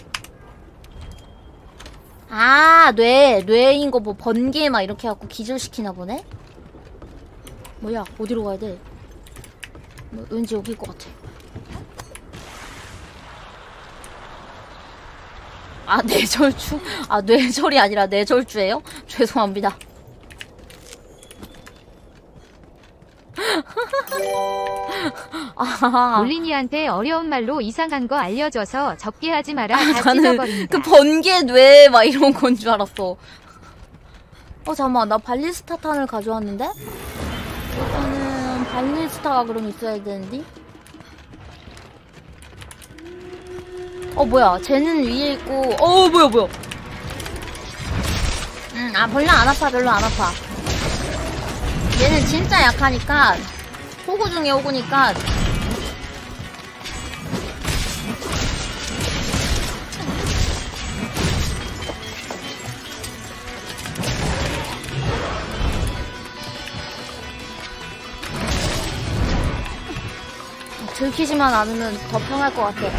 아, 뇌. 뇌인 거 뭐 번개 막 이렇게 해갖고 기절시키나 보네? 뭐야, 어디로 가야 돼? 뭐, 왠지 여기일 것 같아. 아, 뇌절주? 아, 뇌절이 아니라 뇌절주예요? 죄송합니다. 아. 올린이한테 어려운 말로 이상한 거 알려줘서 적게 하지 마라. 아, 다 찢어버린다. 그 번개 뇌 막 이런 건 줄 알았어. 어, 잠깐만. 나 발리스타탄을 가져왔는데? 일단은 발리스타가 그럼 있어야 되는데? 어, 뭐야. 쟤는 위에 있고. 어, 뭐야, 뭐야. 음, 아, 별로 안 아파, 별로 안 아파. 얘는 진짜 약하니까. 호구 중에 호구니까. 들키지만 않으면 더 편할 것 같아.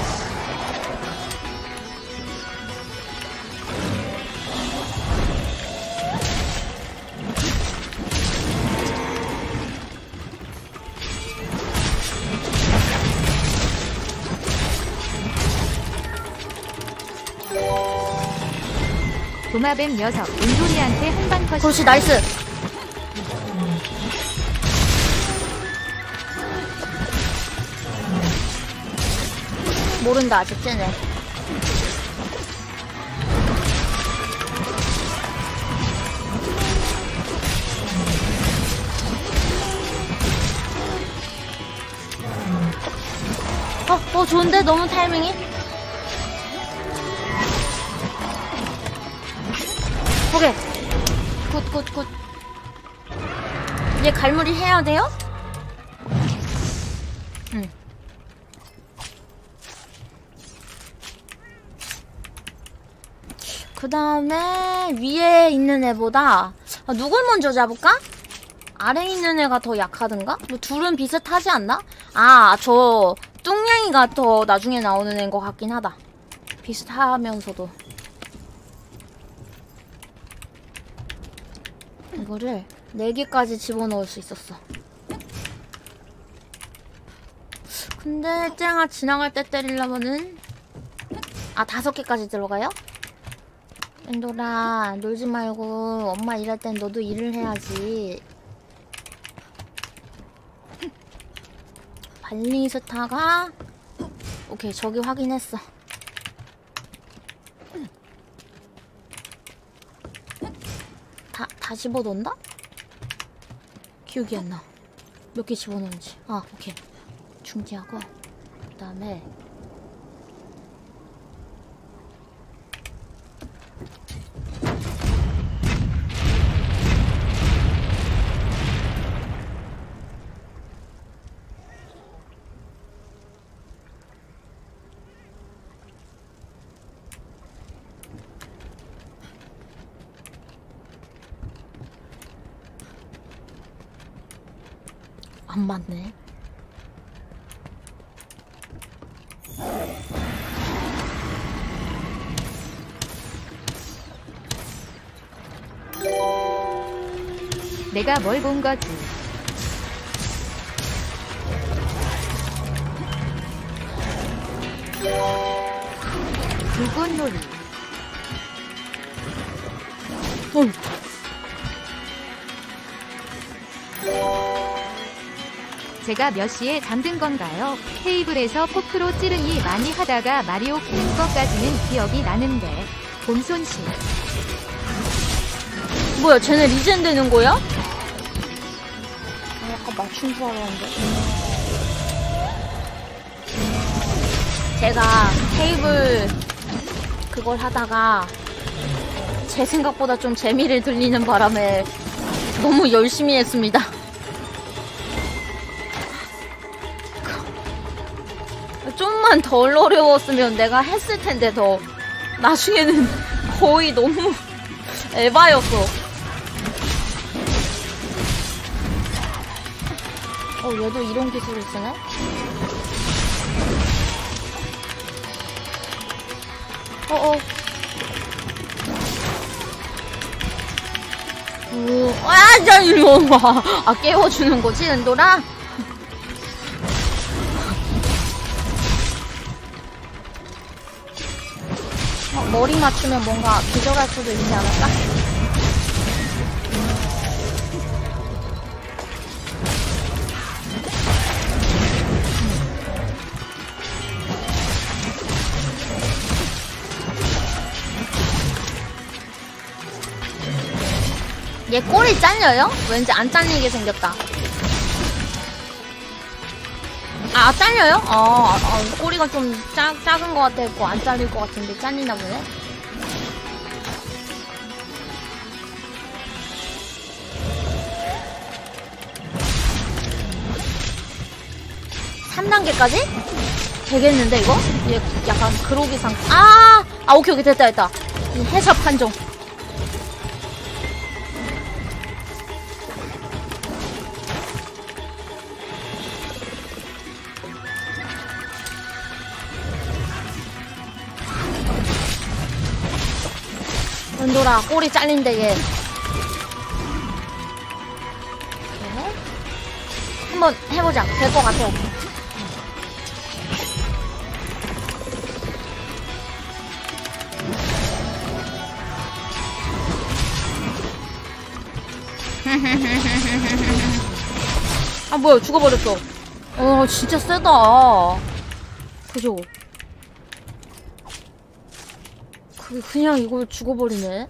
도마뱀 녀석 은돌이한테 한방 컷. 그렇지, 나이스. 모른다, 아직 쟤네. 어, 어, 좋은데? 너무 타이밍이? 오케이. 굿, 굿, 굿. 이제 갈무리 해야 돼요? 응. 그 다음에 위에 있는 애보다 아, 누굴 먼저 잡을까? 아래에 있는 애가 더 약하든가? 뭐 둘은 비슷하지 않나? 아, 저 뚱냥이가 더 나중에 나오는 애인 것 같긴 하다. 비슷하면서도. 이거를 네 개까지 집어넣을 수 있었어. 근데 쨍아 지나갈 때 때리려면은 아, 다섯 개까지 들어가요? 엔돌아, 놀지 말고 엄마 일할 땐 너도 일을 해야지. 발리스타가 오케이, 저기 확인했어. 다, 다 집어넣는다? 기억이 안 나. 몇 개 집어넣는지. 아, 오케이. 중지하고 그 다음에 안 맞네. 내가 뭘 본 거지? 불꽃놀이. 어. 제가 몇 시에 잠든 건가요? 테이블에서 포크로 찌르기 많이 하다가 마리오 긴 것까지는 기억이 나는데. 곰손씨. 뭐야, 쟤네 리젠 되는 거야? 아, 약간 맞춘 줄 알았는데. 제가 테이블 그걸 하다가 제 생각보다 좀 재미를 들리는 바람에 너무 열심히 했습니다. 좀만 덜 어려웠으면 내가 했을 텐데 더. 나중에는 거의 너무 에바였어. 어, 얘도 이런 기술을 쓰네? 어어. 오, 아, 자, 이리 와. 아, 깨워주는 거지, 엔돌아? 어, 머리 맞추면 뭔가 기절할 수도 있지 않을까? 얘 꼬리 잘려요? 왠지 안 잘리게 생겼다. 아, 잘려요? 아, 아 꼬리가 좀 작, 작은 것 같아서 안 잘릴 것 같은데 잘리나 보네? 삼 단계까지? 되겠는데, 이거? 얘 약간 그로기 상, 아! 아, 오케이, 오케이, 됐다, 됐다. 해샵 판정. 은돌아, 꼬리 잘린대, 얘. 네. 한번 해보자. 될 것 같아. 아, 뭐야, 죽어버렸어. 어, 진짜 세다. 그죠? 그, 그냥 이걸 죽어버리네.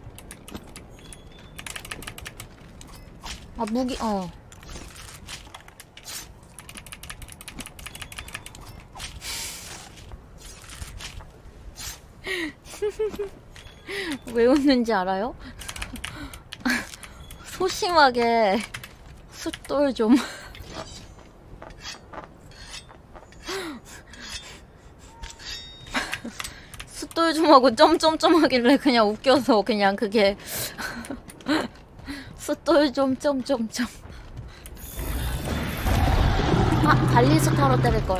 아, 무기, 어. 왜 웃는지 알아요? 소심하게 숫돌 좀. 숫돌 좀 하고 점점점 하길래 그냥 웃겨서 그냥 그게 숫돌 좀 점점점. 아, 발리스타로 때릴걸.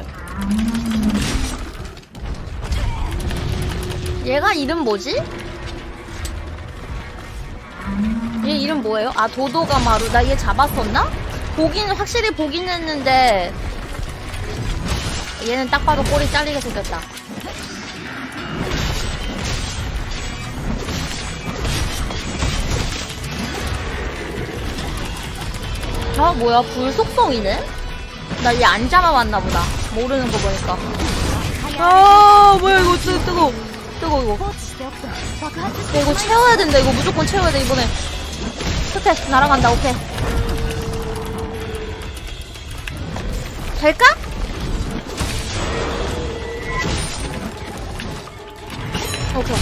얘가 이름 뭐지? 얘 이름 뭐예요? 아, 도도가마루. 나 얘 잡았었나? 보긴 확실히 보긴 했는데 얘는 딱 봐도 꼬리 잘리게 생겼다. 아, 뭐야, 불속성이네? 나 얘 안 잡아왔나 보다. 모르는 거 보니까. 아, 뭐야, 이거 뜨, 뜨거. 뜨거, 이거. 야, 이거 채워야 된다. 이거 무조건 채워야 돼, 이번에. 스택, 날아간다, 오케이. 될까? 오케이.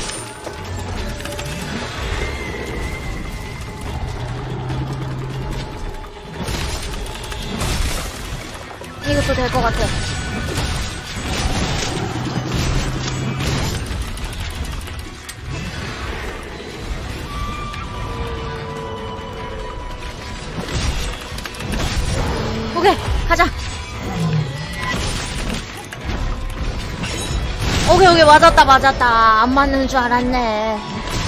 이것도 될 것 같아. 오케이, 가자. 오케이, 오케이, 맞았다, 맞았다. 안 맞는 줄 알았네.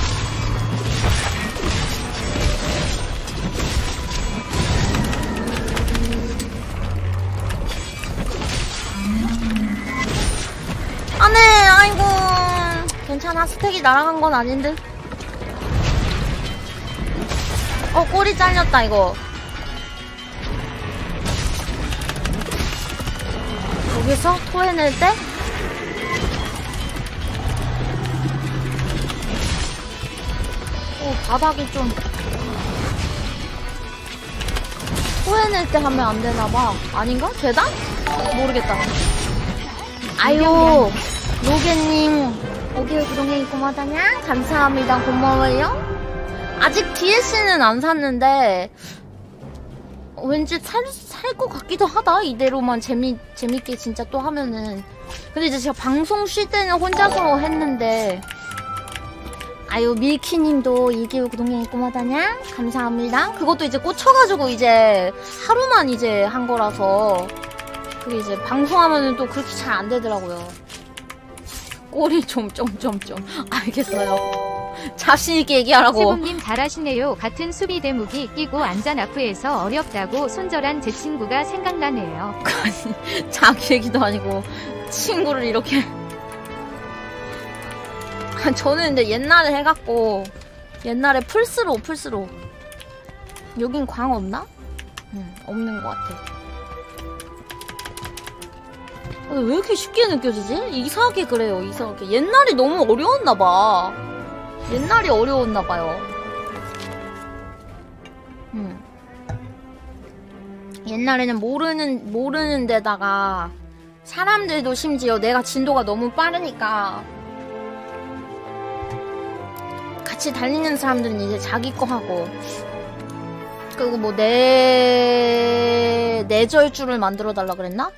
안 해, 아이고. 괜찮아, 스택이 날아간 건 아닌데. 어, 꼬리 잘렸다, 이거. 여기서 토해낼 때? 오, 바닥이 좀. 토해낼 때 하면 안 되나봐. 아닌가? 되다? 모르겠다. 아유, 로게님, 오디오 구동행 고마다냐? 감사합니다. 고마워요. 아직 디엘씨는 안 샀는데, 왠지 살, 살 것 같기도 하다. 이대로만 재미, 재밌게 진짜 또 하면은. 근데 이제 제가 방송 쉴 때는 혼자서 했는데, 아유, 밀키님도 이기우 구동행 고마다냐? 감사합니다. 그것도 이제 꽂혀가지고 이제 하루만 이제 한 거라서, 그게 이제 방송하면은 또 그렇게 잘 안 되더라고요. 꼬리 좀, 좀, 좀, 좀. 알겠어요. 자신있게 얘기하라고. 세봉님 잘하시네요. 같은 수비 대무기 끼고 안전 아프에서 어렵다고 손절한 제 친구가 생각나네요. 자기 얘기도 아니고 친구를 이렇게. 저는 근데 옛날에 해갖고 옛날에 플스로 플스로 여긴 광 없나? 응, 없는 것 같아. 왜 이렇게 쉽게 느껴지지? 이상하게 그래요, 이상하게. 옛날이 너무 어려웠나봐. 옛날이 어려웠나봐요. 음. 옛날에는 모르는, 모르는 데다가 사람들도 심지어 내가 진도가 너무 빠르니까 같이 달리는 사람들은 이제 자기 거 하고, 그리고 뭐 내, 내절주를 만들어 달라 그랬나?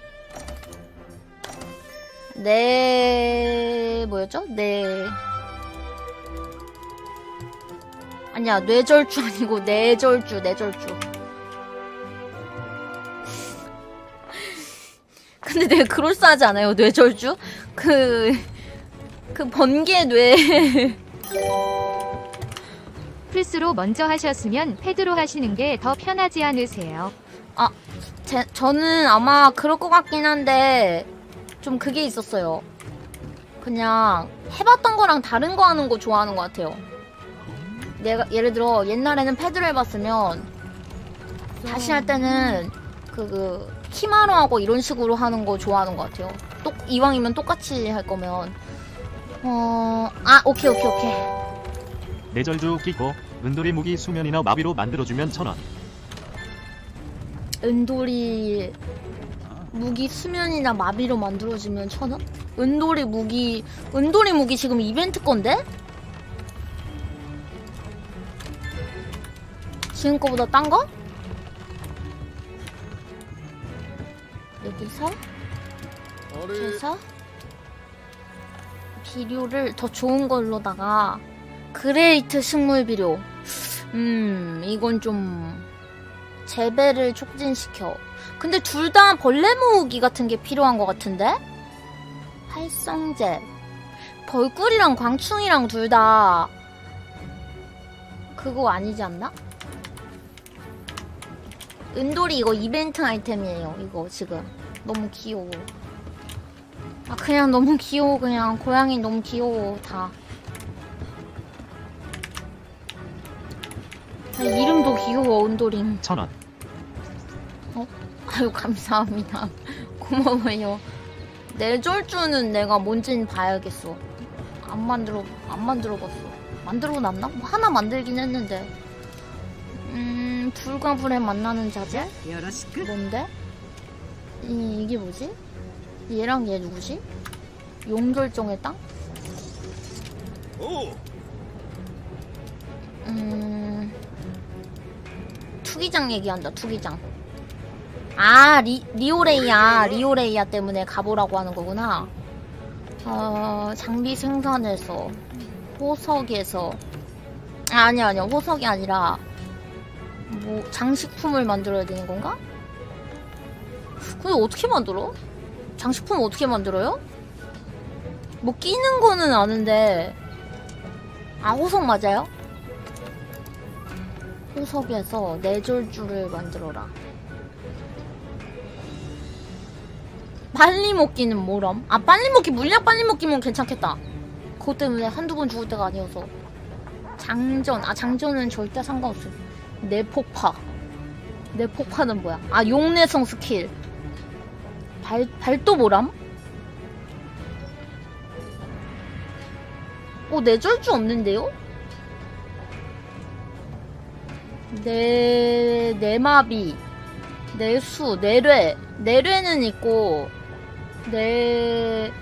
내, 뭐였죠? 내, 아니야, 뇌절주 아니고 내절주, 내절주. 근데 되게 그럴싸하지 않아요, 뇌절주? 그, 그 번개 뇌. 플스로 먼저 하셨으면 패드로 하시는 게 더 편하지 않으세요? 아, 제, 저는 아마 그럴 것 같긴 한데, 좀 그게 있었어요. 그냥 해봤던 거랑 다른 거 하는 거 좋아하는 것 같아요. 내가 예를 들어 옛날에는 패드를 해봤으면 다시 할 때는 그, 그 키마로 하고 이런 식으로 하는 거 좋아하는 것 같아요. 똑 이왕이면 똑같이 할 거면. 어... 아, 오케이 오케이 오케이. 내절주 끼고 은돌이 무기 수면이나 마비로 만들어주면 천 원. 은돌이 무기 수면이나 마비로 만들어주면 천 원? 은돌이 무기, 은돌이 무기 지금 이벤트 건데? 지금 거보다 딴 거? 여기서 여기서 비료를 더 좋은 걸로다가 그레이트 식물 비료. 음, 이건 좀 재배를 촉진시켜. 근데 둘 다 벌레 모으기 같은 게 필요한 것 같은데? 활성제. 벌꿀이랑 광충이랑 둘 다 그거 아니지 않나? 은돌이 이거 이벤트 아이템이에요. 이거 지금 너무 귀여워. 아 그냥 너무 귀여워. 그냥 고양이 너무 귀여워 다. 아, 이름도 귀여워. 은돌이. 천 원. 어? 아유 감사합니다. 고마워요. 내절주는 내가 뭔진 봐야겠어. 안 만들어 안 만들어봤어. 만들어놨나? 뭐 하나 만들긴 했는데. 음 불과 불에 만나는 자제? 뭔데? 이 이게 뭐지? 얘랑 얘 누구지? 용결정의 땅? 음 투기장 얘기한다. 투기장. 아 리, 리오레이야. 리오레이야 때문에 가보라고 하는 거구나. 어 장비 생산에서 호석에서 아 아니야 아니야 호석이 아니라 뭐 장식품을 만들어야 되는 건가? 근데 어떻게 만들어? 장식품 어떻게 만들어요? 뭐 끼는 거는 아는데 아 호석 맞아요? 호석에서 내절주를 만들어라. 빨리 먹기는 뭐람? 아 빨리 먹기 물약 빨리 먹기면 괜찮겠다. 그것 때문에 한두 번 죽을 때가 아니어서. 장전. 아 장전은 절대 상관없어. 내폭파. 내폭파는 뭐야? 아 용내성 스킬. 발, 발도 뭐람? 어 내절주 없는데요? 내... 내마비 내수 내뢰 내뢰는 있고 내...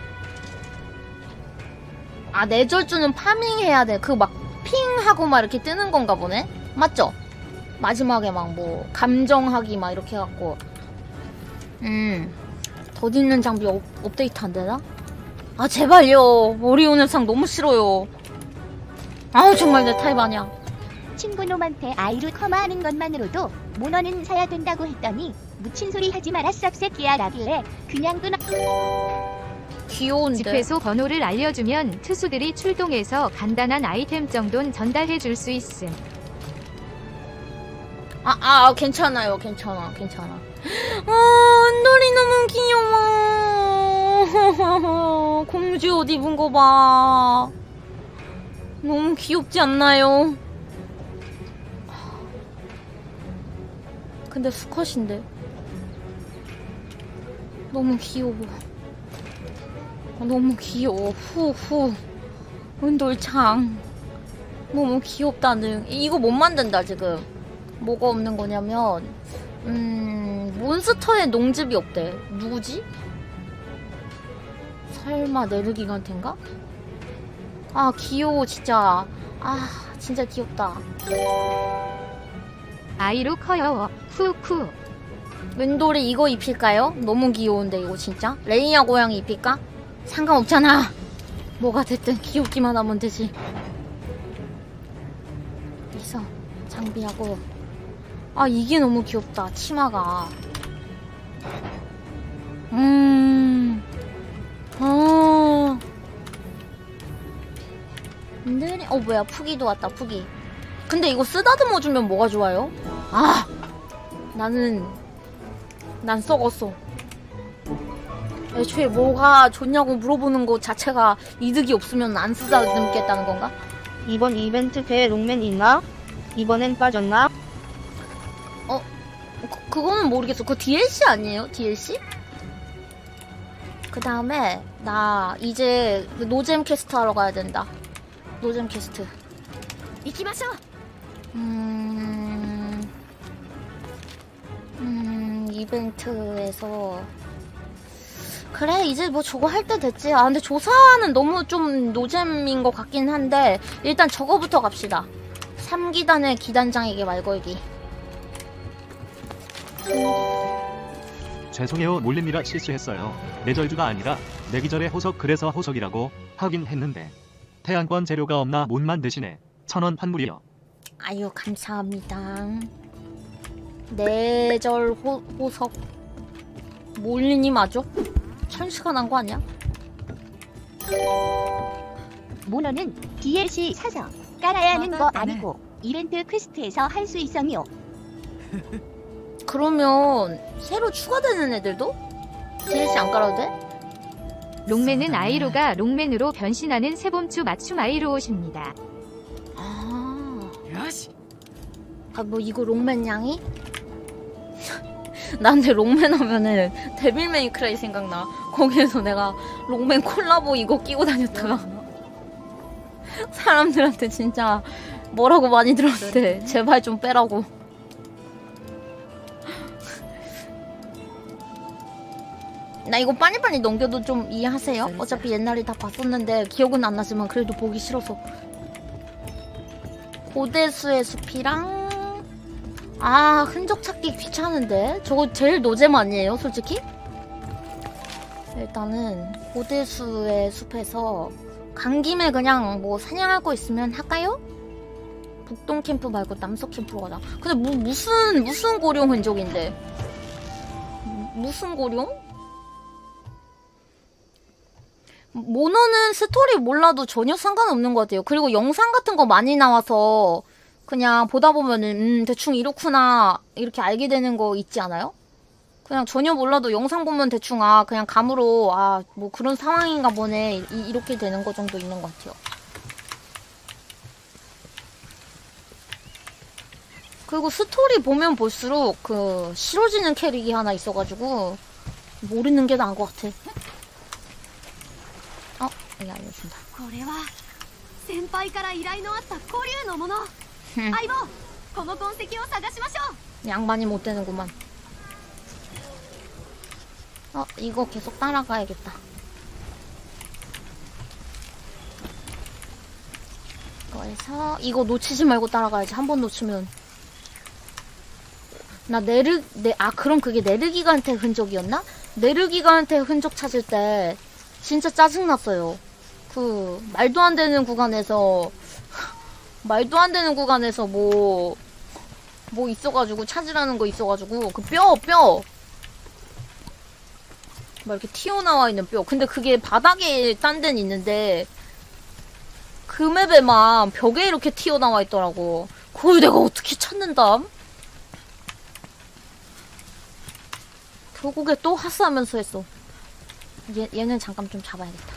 아 내절주는 파밍해야 돼. 그 막 핑하고 막 이렇게 뜨는 건가 보네? 맞죠? 마지막에 막 뭐 감정하기 막 이렇게 해갖고 음 덧있는 장비 업, 업데이트 안 되나? 아 제발요. 오리온의 상 너무 싫어요. 아우 정말 내 타입 아니야. 친구놈한테 아이를 커마하는 것만으로도 모너는 사야 된다고 했더니 묻힌 소리 하지 마라 쌉새끼야 라길래 그냥 끊어. 귀여운데. 집회소 번호를 알려주면 투수들이 출동해서 간단한 아이템 정도는 전달해줄 수 있음. 아, 아, 괜찮아요. 괜찮아. 괜찮아. 아, 은돌이 너무 귀여워. 공주 옷 입은 거 봐. 너무 귀엽지 않나요? 근데 수컷인데. 너무 귀여워. 너무 귀여워. 후후. 은돌창. 너무 귀엽다는. 이거 못 만든다 지금. 뭐가 없는 거냐면 음... 몬스터의 농집이 없대. 누구지? 설마 네르기간테인가? 아 귀여워 진짜. 아 진짜 귀엽다. 아이로 커요. 쿠쿠. 은돌이 이거 입힐까요? 너무 귀여운데 이거 진짜? 레이야 고양이 입힐까? 상관없잖아. 뭐가 됐든 귀엽기만 하면 되지. 있어. 장비하고. 아 이게 너무 귀엽다. 치마가. 음. 어. 은돌이. 어 뭐야 푸기도 왔다. 푸기. 근데 이거 쓰다듬어 주면 뭐가 좋아요? 아. 나는 난 썩었어. 애초에 뭐가 좋냐고 물어보는 거 자체가 이득이 없으면 안 쓰다듬겠다는 건가? 이번 이벤트 배에 롱맨 있나? 이번엔 빠졌나? 어? 그, 그거는 모르겠어. 그거 디엘씨 아니에요? 디엘씨? 그 다음에 나 이제 노잼 캐스트 하러 가야 된다. 노잼 캐스트. 이기마쇼! 음... 음... 이벤트에서 그래 이제 뭐 저거 할 때 됐지. 아 근데 조사는 너무 좀 노잼인 것 같긴 한데 일단 저거부터 갑시다. 삼 기단의 기단장에게 말 걸기. 죄송해요 몰림이라 실수했어요. 내절주가 아니라 내기절의 호석. 그래서 호석이라고 하긴 했는데 태양권 재료가 없나 못 만드시네. 천원 환불이요. 아유 감사합니다. 내절 호, 호석 몰리님 맞죠? 천시간 한 거 아니야? 모노는 디엘씨 사서 깔아야 하는 거 아니고 이벤트 퀘스트에서 할 수 있어요. 그러면 새로 추가되는 애들도? 디엘씨 안 깔아도 돼? 롱맨은 아이로가 롱맨으로 변신하는 새봄추 맞춤 아이로옷입니다. 아, 아, 뭐 이거 롱맨 양이? 나한테 롱맨 하면은 데빌 메이크라이 생각나. 거기에서 내가 롱맨 콜라보 이거 끼고 다녔다가 사람들한테 진짜 뭐라고 많이 들었는데 제발 좀 빼라고. 나 이거 빨리빨리 넘겨도 좀 이해하세요? 어차피 옛날에 다 봤었는데 기억은 안 나지만 그래도 보기 싫어서. 고대수의 숲이랑 아 흔적 찾기 귀찮은데 저거 제일 노잼 아니에요 솔직히? 일단은 고대수의 숲에서 간 김에 그냥 뭐 사냥할 거 있으면 할까요? 북동 캠프 말고 남서 캠프로 가자. 근데 무, 무슨 무슨 고룡 흔적인데 무슨 고룡? 모노는 스토리 몰라도 전혀 상관없는 것 같아요. 그리고 영상 같은 거 많이 나와서 그냥 보다 보면은 음 대충 이렇구나 이렇게 알게 되는 거 있지 않아요? 그냥 전혀 몰라도 영상 보면 대충 아 그냥 감으로 아 뭐 그런 상황인가 보네 이, 이렇게 되는 거 정도 있는 것 같아요. 그리고 스토리 보면 볼수록 그 싫어지는 캐릭이 하나 있어가지고 모르는 게 나은 것 같아. 어? 이거 알려준다. これは先輩から依頼のあった古竜のもの。相棒、この痕跡を探しましょう。 양반이 못 되는구만. 어, 이거 계속 따라가야겠다. 이거에서 이거 놓치지 말고 따라가야지. 한 번 놓치면 나 네르 네, 아 그럼 그게 네르기간테 흔적이었나? 네르기간테 흔적 찾을 때 진짜 짜증났어요. 그 말도 안 되는 구간에서 말도 안 되는 구간에서 뭐 뭐 있어가지고 찾으라는 거 있어가지고 그 뼈 뼈 막 이렇게 튀어나와 있는 뼈. 근데 그게 바닥에 딴 데는 있는데 그 맵에만 벽에 이렇게 튀어나와 있더라고. 그걸 내가 어떻게 찾는담? 결국에 또 하스하면서 했어. 얘, 얘는 잠깐 좀 잡아야겠다.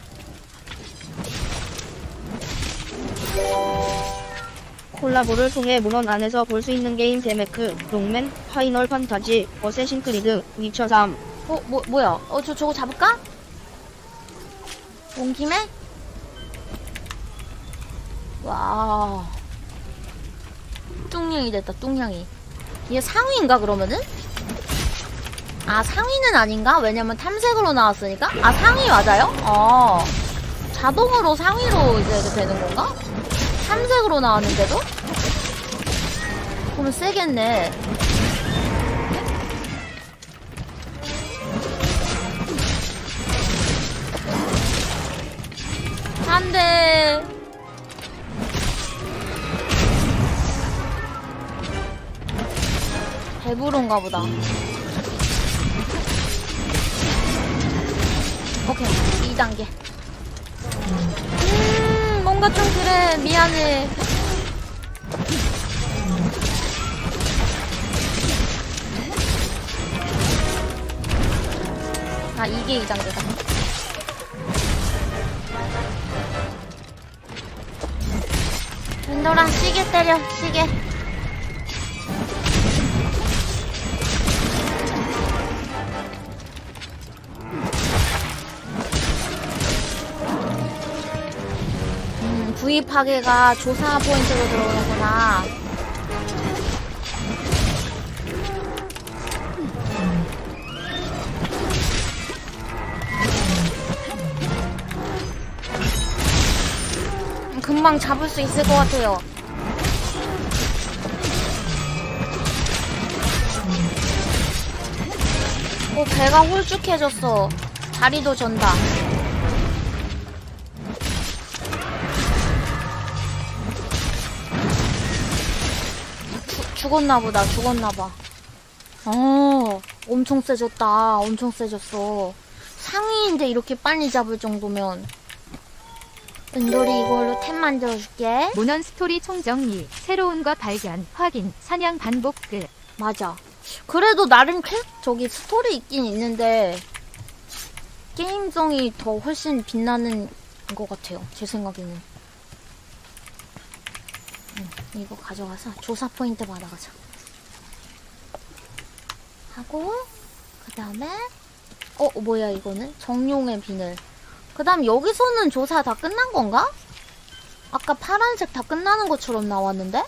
콜라보를 통해 문헌 안에서 볼 수 있는 게임 데메크, 롱맨, 파이널 판타지, 어쌔신 크리드, 위쳐 삼. 어, 뭐, 뭐야? 어, 저, 저거 잡을까? 온 김에? 와. 뚱냥이 됐다, 뚱냥이. 얘 상위인가, 그러면은? 아, 상위는 아닌가? 왜냐면 탐색으로 나왔으니까? 아, 상위 맞아요? 어. 자동으로 상위로 이제 되는 건가? 탐색으로 나왔는데도? 그러면 세겠네. 안 돼. 배부른가 보다. 오케이, 이 단계. 음, 뭔가 좀 그래. 미안해. 아, 이게 이 단계다. 랜더랑 시계 때려, 시계. 음, 부위 파괴가 조사 포인트로 들어오는구나. 금방 잡을 수 있을 것 같아요. 오, 배가 홀쭉해졌어. 다리도 전다. 죽었나보다. 죽었나봐. 어, 엄청 세졌다. 엄청 세졌어. 상위인데 이렇게 빨리 잡을 정도면. 은돌이 이걸로 템 만들어줄게. 모넌 스토리 총정리, 새로운 것 발견, 확인, 사냥 반복 끝. 맞아. 그래도 나름 퀘, 저기 스토리 있긴 있는데 게임성이 더 훨씬 빛나는 것 같아요. 제 생각에는. 응, 이거 가져가서 조사 포인트 받아가자. 하고 그 다음에 어 뭐야 이거는? 정용의 비늘. 그 다음 여기서는 조사 다 끝난 건가? 아까 파란색 다 끝나는 것처럼 나왔는데?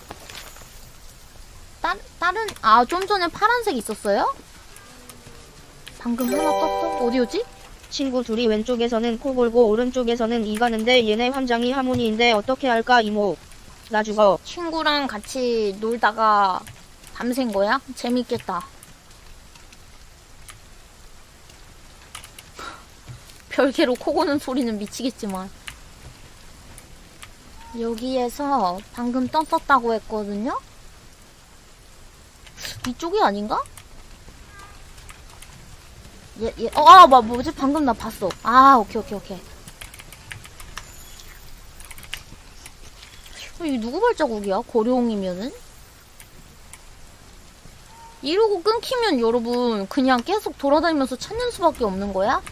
따, 다른 아 좀 전에 파란색 있었어요? 방금 하나 떴어? 어디였지? 친구 둘이 왼쪽에서는 코 골고 오른쪽에서는 이 가는데 얘네 함장이 하모니인데 어떻게 할까 이모. 나 죽어. 친구랑 같이 놀다가 밤샌 거야? 재밌겠다. 별개로 코 고는 소리는 미치겠지만. 여기에서 방금 떴었다고 했거든요? 이쪽이 아닌가? 얘, 얘, 어, 아, 뭐, 뭐지? 방금 나 봤어. 아, 오케이, 오케이, 오케이. 어, 이게 누구 발자국이야? 고룡이면은? 이러고 끊기면 여러분, 그냥 계속 돌아다니면서 찾는 수밖에 없는 거야?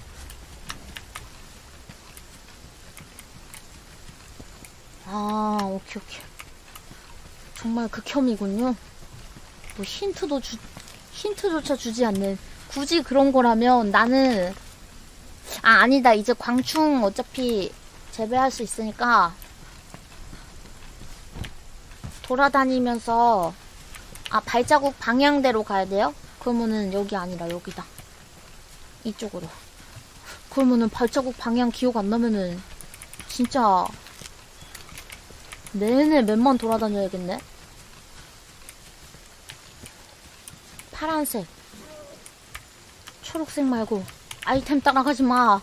아, 오케이, 오케이. 정말 극혐이군요. 뭐 힌트도 주, 힌트조차 주지 않는. 굳이 그런 거라면 나는, 아, 아니다. 이제 광충 어차피 재배할 수 있으니까 돌아다니면서, 아, 발자국 방향대로 가야 돼요? 그러면은 여기 아니라 여기다. 이쪽으로. 그러면은 발자국 방향 기억 안 나면은 진짜 내내 맵만 돌아다녀야겠네. 파란색, 초록색 말고 아이템 따라가지 마.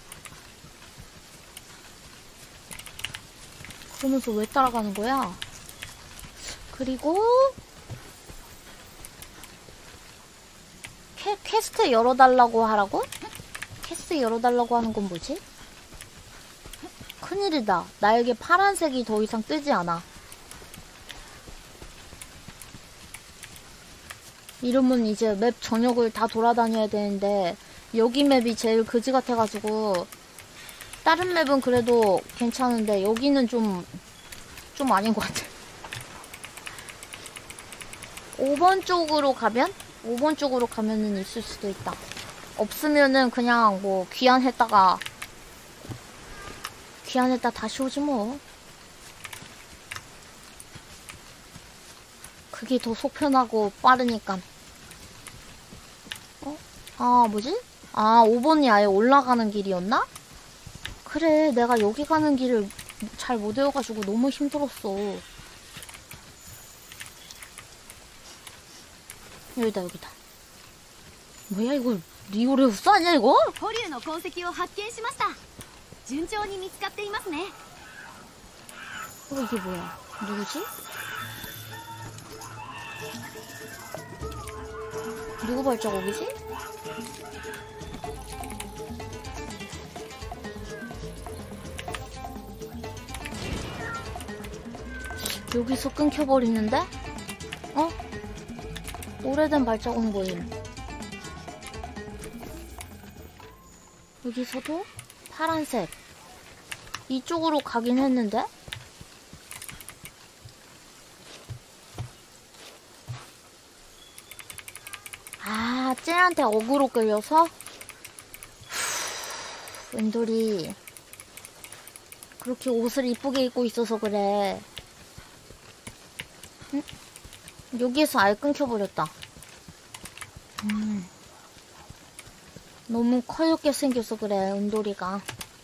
그러면서 왜 따라가는 거야? 그리고 캐, 퀘스트 열어달라고 하라고? 퀘스트 열어달라고 하는 건 뭐지? 큰일이다. 나에게 파란색이 더 이상 뜨지 않아. 이러면 이제 맵 전역을 다 돌아다녀야 되는데 여기 맵이 제일 그지 같아가지고 다른 맵은 그래도 괜찮은데 여기는 좀 좀 아닌 것 같아. 오 번 쪽으로 가면? 오 번 쪽으로 가면은 있을 수도 있다. 없으면은 그냥 뭐 귀환했다가 귀환했다 다시 오지 뭐. 그게 더 속 편하고 빠르니까. 어? 아, 뭐지? 아, 오 번이 아예 올라가는 길이었나? 그래, 내가 여기 가는 길을 잘 못 외워가지고 너무 힘들었어. 여기다, 여기다. 뭐야, 이거 리오레우스 아니야, 이거? 捕竜の痕跡を発見しました。順調に見つかっていますね。 어, 이게 뭐야? 누구지? 누구 발자국이지? 여기서 끊겨버리는데? 어? 오래된 발자국 모임. 여기서도 파란색. 이쪽으로 가긴 했는데? 아, 쟤한테 어그로 끌려서? 후, 은돌이 그렇게 옷을 이쁘게 입고 있어서 그래. 응? 여기에서 아예 끊겨버렸다. 음. 너무 커옇게 생겨서 그래, 은돌이가.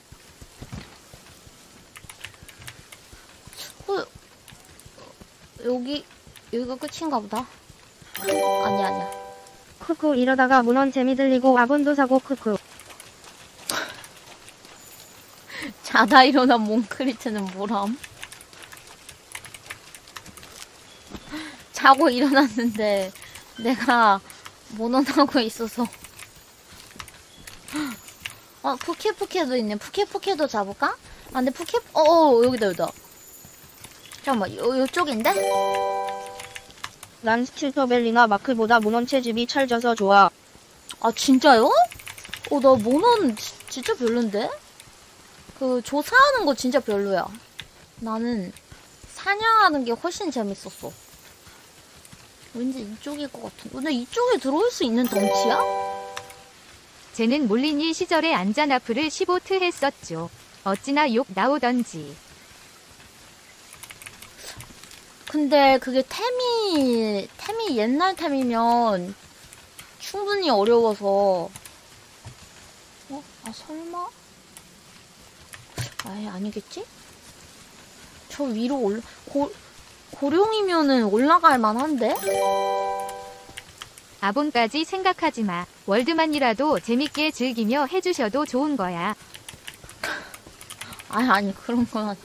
어, 여기, 여기가 끝인가 보다. 아니야, 아니야. 크크 이러다가 문헌 재미 들리고 아본도 사고 크크. 자다 일어난 몽크리트는 뭐람? 자고 일어났는데 내가 모논하고 있어서. 어, 푸케푸케도 있네. 푸케푸케도 잡을까? 아, 근데 푸케, 어어, 여기다, 여기다. 잠깐만, 요, 요쪽인데? 난 스틸터벨리나 마크보다 모넌 채집이 찰져서 좋아. 아, 진짜요? 어, 나 모논 지, 진짜 별론데? 그, 조사하는 거 진짜 별로야. 나는 사냥하는 게 훨씬 재밌었어. 왠지 이쪽일 것 같은. 근데 이쪽에 들어올 수 있는 덩치야? 쟤는 몰리니 시절에 안자나프를 십오 트 했었죠. 어찌나 욕 나오던지. 근데 그게 템이, 템이 옛날 템이면 충분히 어려워서. 어? 아, 설마? 아예 아니겠지? 저 위로 올라, 고, 고룡이면은 올라갈 만한데? 아본까지 생각하지 마. 월드만이라도 재밌게 즐기며 해주셔도 좋은 거야. 아니, 아니, 그런 건 아니.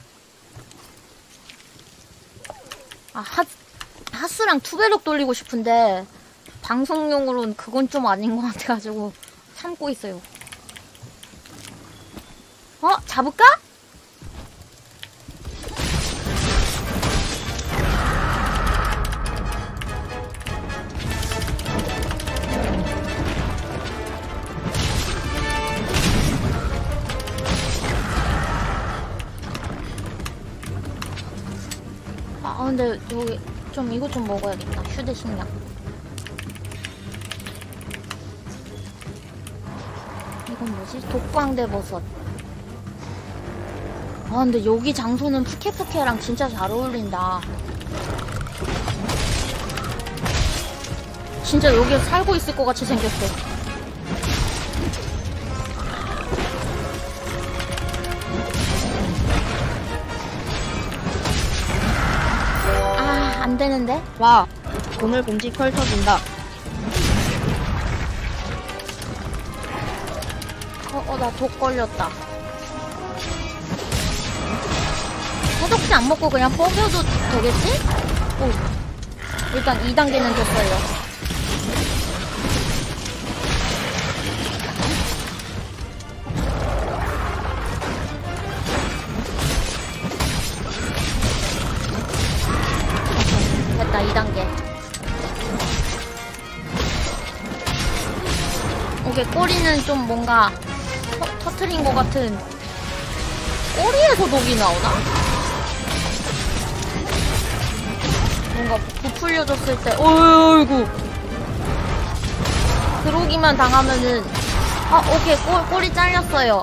아, 핫, 핫수랑 투배력 돌리고 싶은데, 방송용으로는 그건 좀 아닌 것 같아가지고, 참고 있어요. 어? 잡을까? 아, 근데 여기 좀 이거 좀 먹어야겠다. 휴대식량. 이건 뭐지? 독광대버섯. 아, 근데 여기 장소는 푸케푸케랑 진짜 잘 어울린다. 진짜 여기에 살고 있을 것 같이 생겼어. 아, 안 되는데? 와, 오늘 봄지컬 터진다. 어, 어, 나 독 걸렸다. 해독제 안 먹고 그냥 뻐겨도 되겠지? 오, 일단 이 단계는 됐어요. 됐다, 이 단계. 오케이, 꼬리는 좀 뭔가 터, 터트린 것 같은. 꼬리에서 독이 나오나? 뭔가 부풀려졌을 때, 어이구. 그러기만 당하면은, 아, 오케이, 꼬, 꼬리 잘렸어요.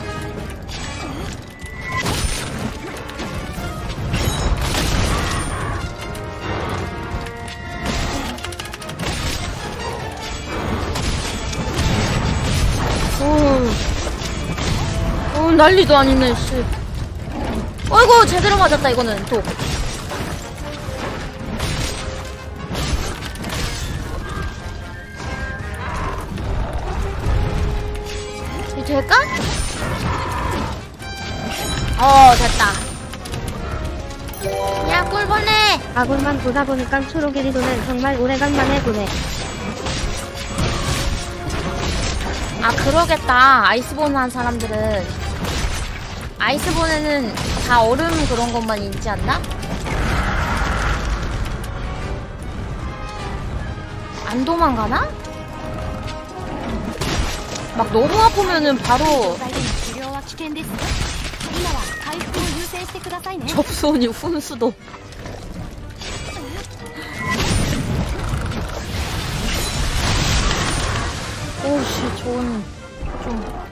어우, 어, 난리도 아니네, 씨. 어이구, 제대로 맞았다, 이거는, 독. 이 될까? 어, 됐다. 야, 꿀 보내! 아군만 보다 보니까 초록이리도는 정말 오래간만에 보네. 아, 그러겠다. 아이스본 한 사람들은. 아이스본에는 다 얼음 그런 것만 있지 않나? 안 도망가나? 막 너무 아프면은 바로 접수원이 훈수도. 오씨, 저건 좀.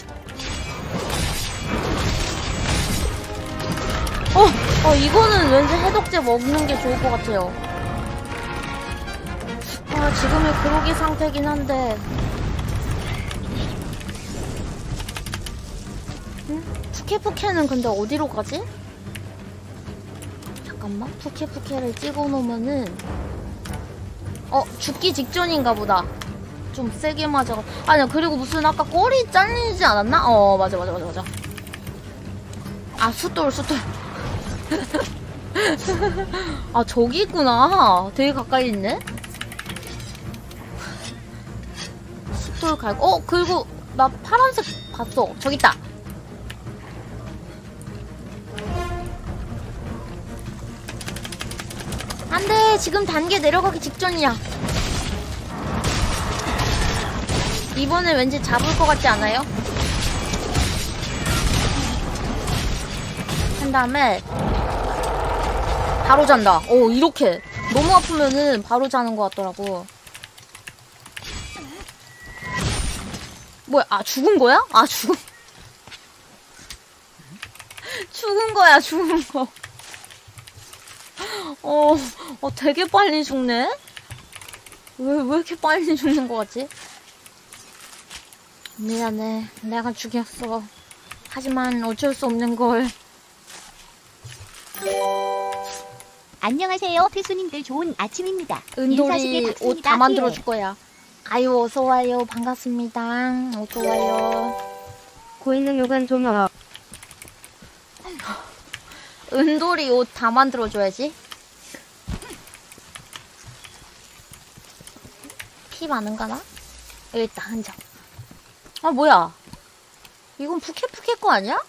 어! 어, 이거는 왠지 해독제 먹는 게 좋을 것 같아요. 아, 지금의 그로기 상태긴 한데. 응? 푸케푸케는 근데 어디로 가지? 잠깐만, 푸케푸케를 찍어 놓으면은, 어, 죽기 직전인가 보다. 좀 세게 맞아. 아니야, 그리고 무슨 아까 꼬리 잘리지 않았나? 어, 맞아, 맞아, 맞아, 맞아. 아, 숫돌, 숫돌. 아, 저기 있구나. 되게 가까이 있네. 숫돌 갈고, 어, 그리고 나 파란색 봤어. 저기 있다. 안 돼. 지금 단계 내려가기 직전이야. 이번에 왠지 잡을 것 같지 않아요? 한 다음에 바로 잔다. 오, 이렇게 너무 아프면은 바로 자는 것 같더라고. 뭐야? 아, 죽은 거야? 아, 죽은 죽은 거야. 죽은 거. 어, 어, 되게 빨리 죽네? 왜, 왜 이렇게 빨리 죽는 것 같지? 미안해. 내가 죽였어. 하지만 어쩔 수 없는 걸. 안녕하세요, 필수님들. 좋은 아침입니다. 은돌이 옷 다 만들어 줄 거야. 아유, 어서 와요. 반갑습니다. 어서 와요. 고있는 욕은 좀 알아. 은돌이 옷 다 만들어 줘야지. 피 많은가나? 여기 있다, 흔적. 아, 뭐야? 이건 푸케푸케 거 아니야?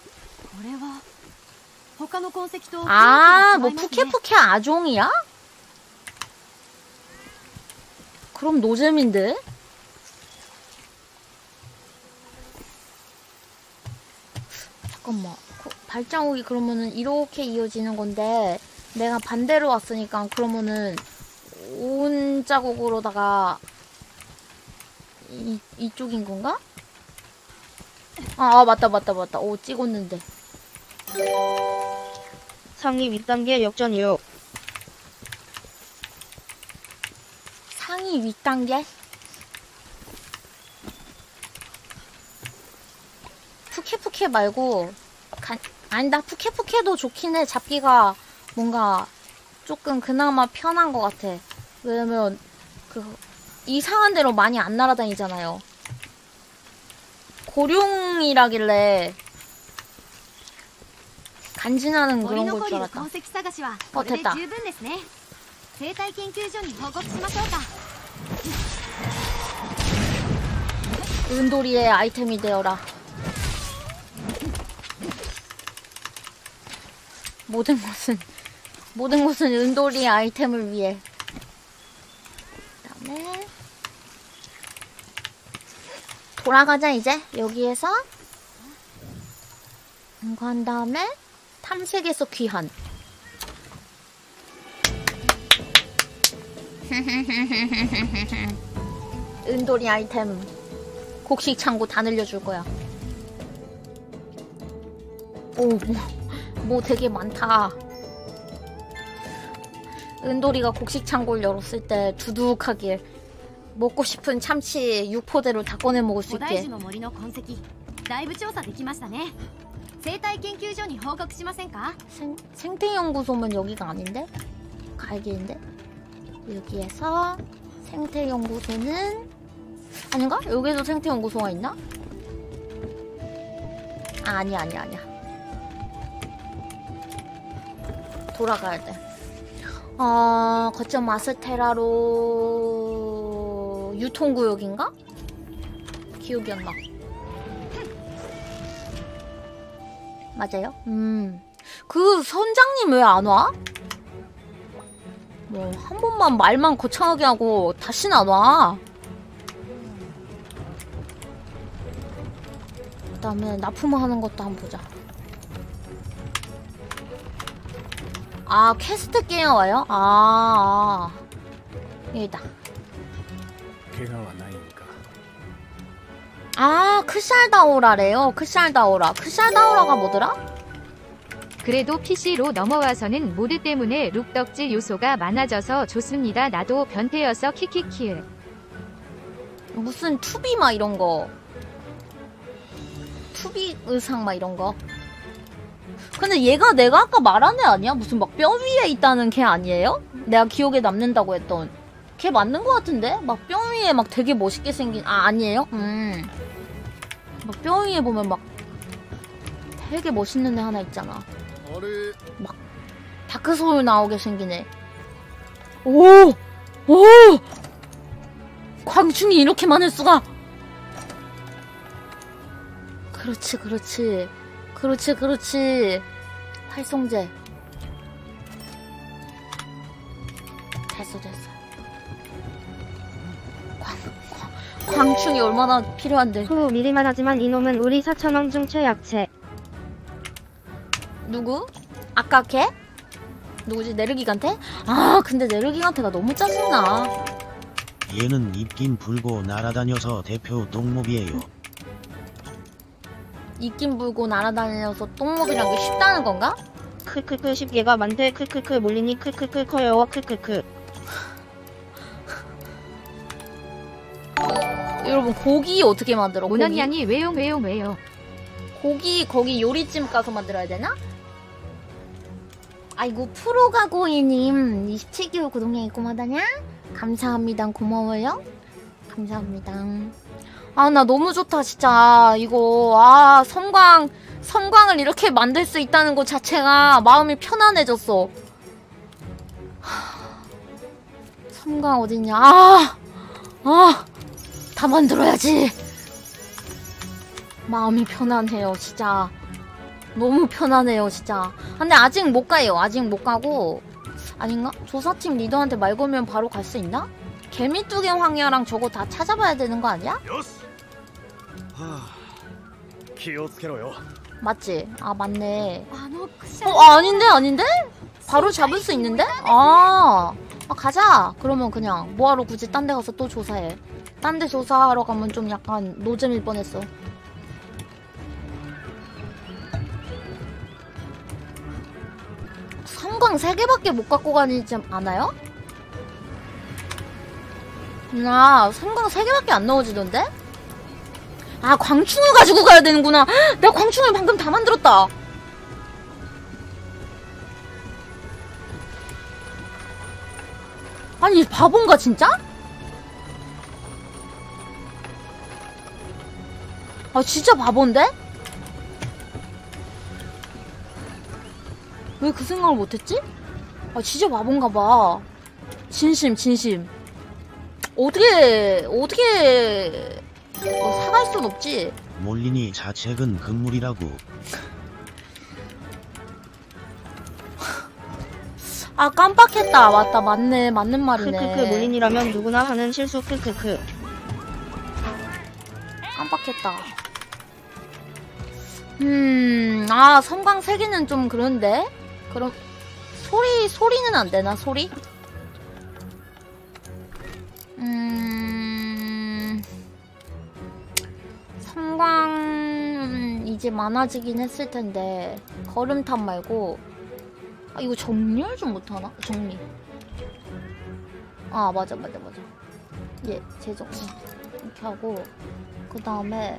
아, 뭐 푸케푸케 아종이야? 그럼 노잼인데? 잠깐만. 발자국이 그러면은 이렇게 이어지는 건데 내가 반대로 왔으니까 그러면은 온 자국으로다가 이, 이쪽인 건가? 아, 아 맞다 맞다 맞다. 오, 찍었는데. 상위 윗단계 역전이요. 상위 윗단계? 푸케푸케 말고 간, 아니 나 푸케푸케도 좋긴 해. 잡기가 뭔가 조금 그나마 편한 것 같아. 왜냐면 그 이상한 데로 많이 안 날아다니잖아요. 고룡이라길래 간지나는 그런 걸 줄 알았다. 어, 됐다. 은돌이의 아이템이 되어라. 모든 것은 모든 것은 은돌이의 아이템을 위해. 그다음에 돌아가자. 이제 여기에서 이거 한 다음에 탐색에서 귀한. 은돌이 아이템 곡식 창고 다 늘려줄 거야. 오, 뭐, 뭐 되게 많다. 은돌이가 곡식 창고를 열었을 때 두둑하게 먹고 싶은 참치 육포대로 다 꺼내 먹을 수 있게. 생, 생태연구소면 여기가 아닌데? 갈길인데? 여기에서 생태연구소는 아닌가? 여기도 생태연구소가 있나? 아, 아니야 아니야 아니야. 돌아가야 돼. 어, 거점 마스테라로 유통구역인가? 기억이 안 나. 맞아요? 음. 그 선장님 왜 안 와? 뭐, 한 번만 말만 거창하게 하고 다시는 안 와. 그 다음에 납품하는 것도 한번 보자. 아, 퀘스트 깨어 와요? 아, 아. 여기다. 아, 크샬다오라래요. 크샬다오라. 크샬다오라가 뭐더라? 그래도 피씨로 넘어와서는 모드 때문에 룩덕질 요소가 많아져서 좋습니다. 나도 변태여서 키키키을. 무슨 투비 막 이런 거. 투비 의상 막 이런 거. 근데 얘가 내가 아까 말한 애 아니야? 무슨 막 뼈 위에 있다는 걔 아니에요? 내가 기억에 남는다고 했던 걔 맞는 거 같은데? 막 뼈 위에 막 되게 멋있게 생긴. 아, 아니에요? 음. 막 뼈 위에 보면 막 되게 멋있는 애 하나 있잖아. 막 다크소울 나오게 생기네. 오! 오! 광충이 이렇게 많을 수가! 그렇지, 그렇지. 그렇지, 그렇지. 활성제. 됐어, 됐어. 광, 광, 광충이 얼마나 필요한데. 후 미리 말하지만 이놈은 우리 사천왕 중 최약체. 누구? 아까 걔? 누구지? 네르기간테? 아 근데 네르기간테가 너무 짜증나. 얘는 입긴 불고 날아다녀서 대표 똥몹이에요. 입긴 불고 날아다녀서 똥몹이란 게 쉽다는 건가? 크크크 십개가 많대. 크크크 몰리니 크크크 커요. 크크크. 여러분 고기 어떻게 만들어? 모넌양이 왜용 왜용 왜요? 고기 거기 요리찜 가서 만들어야 되나? 아이고 프로가고이님 이십칠 개월 구독량이 고마다냐? 감사합니다. 고마워요. 감사합니다. 아 나 너무 좋다 진짜 이거. 아 섬광 섬광을 이렇게 만들 수 있다는 것 자체가 마음이 편안해졌어. 하, 섬광 어딨냐. 아! 아! 다 만들어야지. 마음이 편안해요 진짜. 너무 편하네요 진짜. 근데 아직 못 가요. 아직 못 가고. 아닌가? 조사팀 리더한테 말 걸면 바로 갈 수 있나? 개미뚜기 황야랑 저거 다 찾아봐야 되는 거 아니야? 맞지? 아 맞네. 어 아닌데 아닌데? 바로 잡을 수 있는데? 아, 아 가자. 그러면 그냥 뭐하러 굳이 딴 데 가서 또 조사해. 딴 데 조사하러 가면 좀 약간 노잼일 뻔했어. 섬광 세 개밖에 못 갖고 가지 않아요? 나 섬광 세 개밖에 안 넣어지던데? 아 광충을 가지고 가야 되는구나. 내가 광충을 방금 다 만들었다. 아니 바본가 진짜? 아 진짜 바본데? 왜 그 생각을 못했지? 아 진짜 바본가봐. 진심 진심. 어떻게 어떻게 어, 사갈 순 없지. 몰리니 자책은 금물이라고. 아 깜빡했다. 맞다 맞네 맞는 말이네. 크크크 몰린이라면 누구나 하는 실수. 크크크. 깜빡했다. 음, 아 섬광 세 개는 좀 그런데. 그럼 소리 소리는 안 되나 소리? 음, 섬광 이제 많아지긴 했을 텐데 거름탑 말고. 아 이거 정리를 좀 못하나? 정리. 아 맞아 맞아 맞아. 예 재정리 이렇게 하고 그 다음에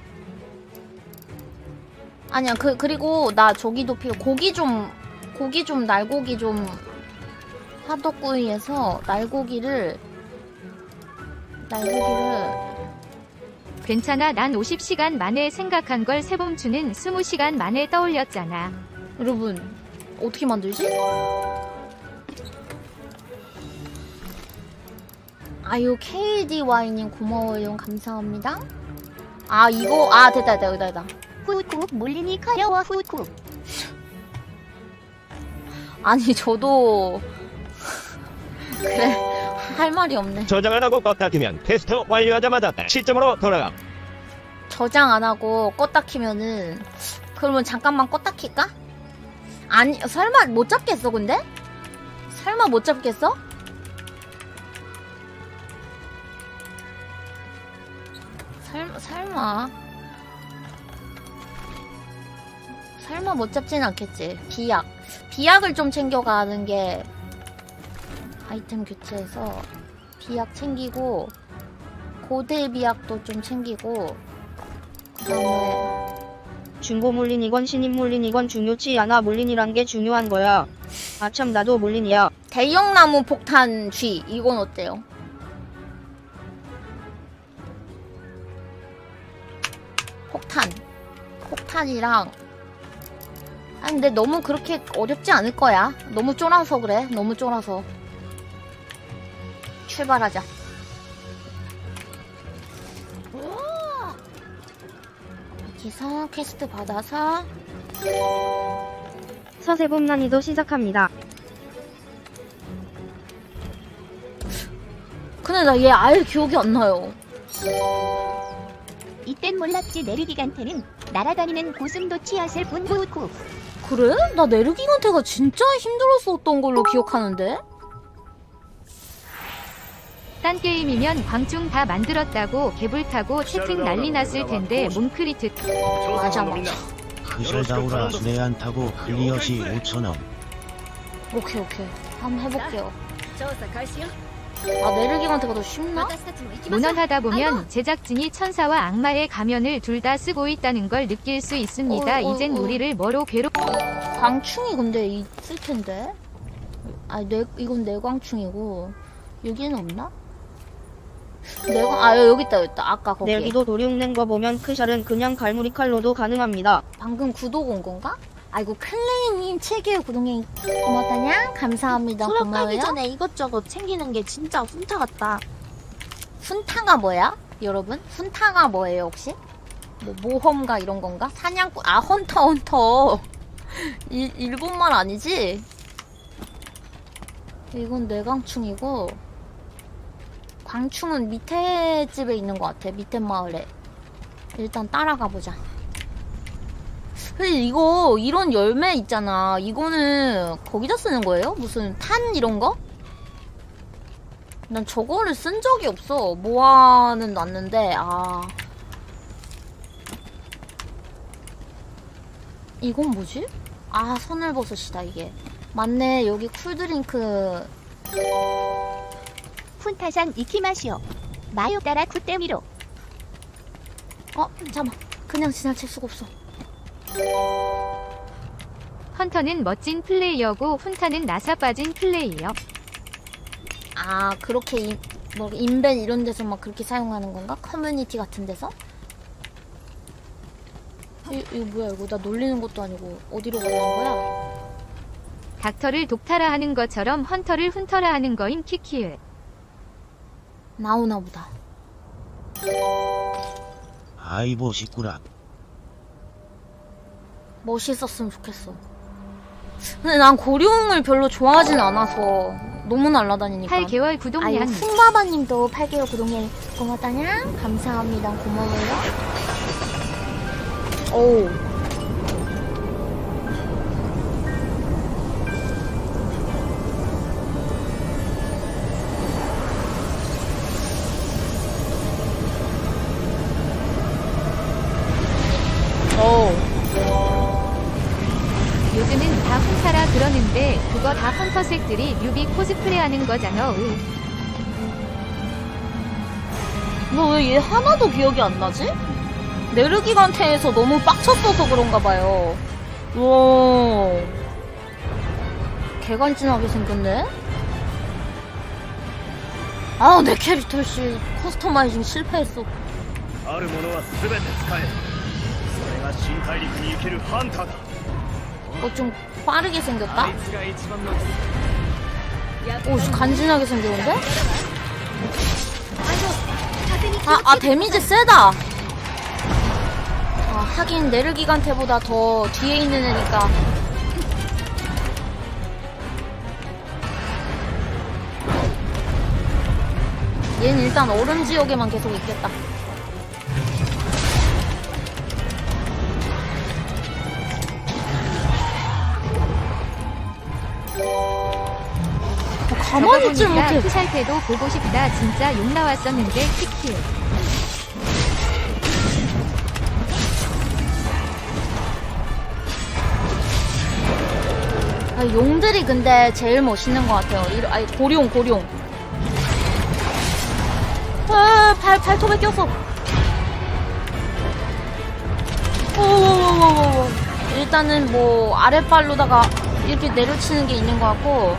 아니야 그 그리고 나 저기도 필요. 고기 좀 고기 좀 날고기 좀 화덕구이에서 날고기를 날고기를 괜찮아. 난 오십 시간 만에 생각한 걸 세범추는 이십 시간 만에 떠올렸잖아. 여러분 어떻게 만들지? 아유 케이디와이님 고마워요. 감사합니다. 아 이거 아 됐다 됐다 됐다 됐다. 후쿠 몰리니 커요. 후쿠. 아니 저도 그래 할 말이 없네. 저장 안 하고 껐다 키면 테스트 완료하자마자 시점으로 돌아가. 저장 안 하고 껐다 키면은 그러면 잠깐만 껐다 킬까? 아니 설마 못 잡겠어 근데? 설마 못 잡겠어? 설, 설마 설마 못 잡진 않겠지. 비약 비약을 좀 챙겨가는 게 아이템 교체해서 비약 챙기고 고대 비약도 좀 챙기고 그 다음에 중고 몰린이건 신입 몰린이건 중요치 않아. 몰린이란 게 중요한 거야. 아참 나도 몰린이야. 대형나무 폭탄 쥐 이건 어때요? 폭탄 폭탄이랑 아 근데 너무 그렇게 어렵지 않을 거야. 너무 쫄아서 그래. 너무 쫄아서. 출발하자. 여기서 퀘스트 받아서 서세범 난이도 시작합니다. 근데 나 얘 아예 기억이 안 나요. 이땐 몰랐지. 네르기간테는 날아다니는 고슴도치였을 뿐. 후후. 그래? 나 네르기간테가 진짜 힘들었었던 걸로 기억하는데? 딴 게임이면 광충 다 만들었다고 개불 타고 채팅 난리 났을 텐데 몽크리트. 맞아 맞아. 크셜다우라 수레안 타고 클리어 시 오천 원. 오케이 오케이. 한번 해볼게요. 아 네르기간테가 더 쉽나? 논언하다 보면 제작진이 천사와 악마의 가면을 둘 다 쓰고 있다는 걸 느낄 수 있습니다. 어, 어, 이젠 어. 우리를 뭐로 괴롭... 광충이 근데 있을 텐데. 아 뇌, 이건 내광충이고 여기는 없나? 내광 아 여기 있다 여기 있다. 아까 거기. 내기도 도륙낸 거 보면 크샬은 그냥 갈무리 칼로도 가능합니다. 방금 구독 온 건가? 아이고 클레이님 칠 개월 구독님 고맙다냐? 감사합니다. 수업 고마워요. 가기 전에 이것저것 챙기는 게 진짜 훈타 같다. 훈타가 뭐야? 여러분? 훈타가 뭐예요 혹시? 뭐 모험가 이런 건가? 사냥꾼 아 헌터 헌터 일, 일본말 아니지? 이건 내광충이고 광충은 밑에 집에 있는 것 같아. 밑에 마을에. 일단 따라가 보자. 근데 이거 이런 열매 있잖아. 이거는 거기다 쓰는 거예요? 무슨 탄 이런 거? 난 저거를 쓴 적이 없어. 모아는 놨는데 아 이건 뭐지? 아 선을버섯이다 이게. 맞네. 여기 쿨드링크 푼타산 이키마시오. 마요 따라 쿠떼미로. 어 잠깐만. 그냥 지나칠 수가 없어. 헌터는 멋진 플레이어고 훈타는 나사 빠진 플레이어. 아 그렇게 인, 뭐 인벤 이런 데서 막 그렇게 사용하는 건가? 커뮤니티 같은 데서? 이, 이거 뭐야 이거. 나 놀리는 것도 아니고 어디로 가는 거야? 닥터를 독타라 하는 것처럼 헌터를 훈터라 하는 거인 키키을. 나오나 보다. 아이보 시꾸라. 멋있었으면 좋겠어. 근데 난 고룡을 별로 좋아하진 않아서 너무 날아다니니까. 팔 개월 구독량. 아유 쿵바바님도 팔 개월 구독량 고맙다냐? 감사합니다. 고마워요. 오. 오. 요즘은 다 훈타라 그러는데 그거 다 헌터색들이 뉴비 코스프레 하는 거잖아. 으. 너 왜 얘 하나도 기억이 안 나지? 네르기간테에서 너무 빡쳤어서 그런가 봐요. 와. 개간지나게 생겼네? 아, 내 캐릭터 씨 커스터마이징 실패했어. あるものは全て使え。それが新大陸に生きるハンターだ。 어, 좀 빠르게 생겼다? 오, 간지나게 생겼는데? 아, 아, 데미지 세다! 아, 하긴 네르기간테보다 더 뒤에 있는 애니까. 얘는 일단 얼음 지역에만 계속 있겠다. 가만히 있질 못해. 크샬 때도 보고 싶다. 진짜 욕 나왔었는데 키킬. 아, 용들이 근데 제일 멋있는 것 같아요. 이, 아니 고룡 고룡. 아, 발 발톱에 꼈어. 오오오오오. 일단은 뭐 아랫발로다가 이렇게 내려치는 게 있는 것 같고.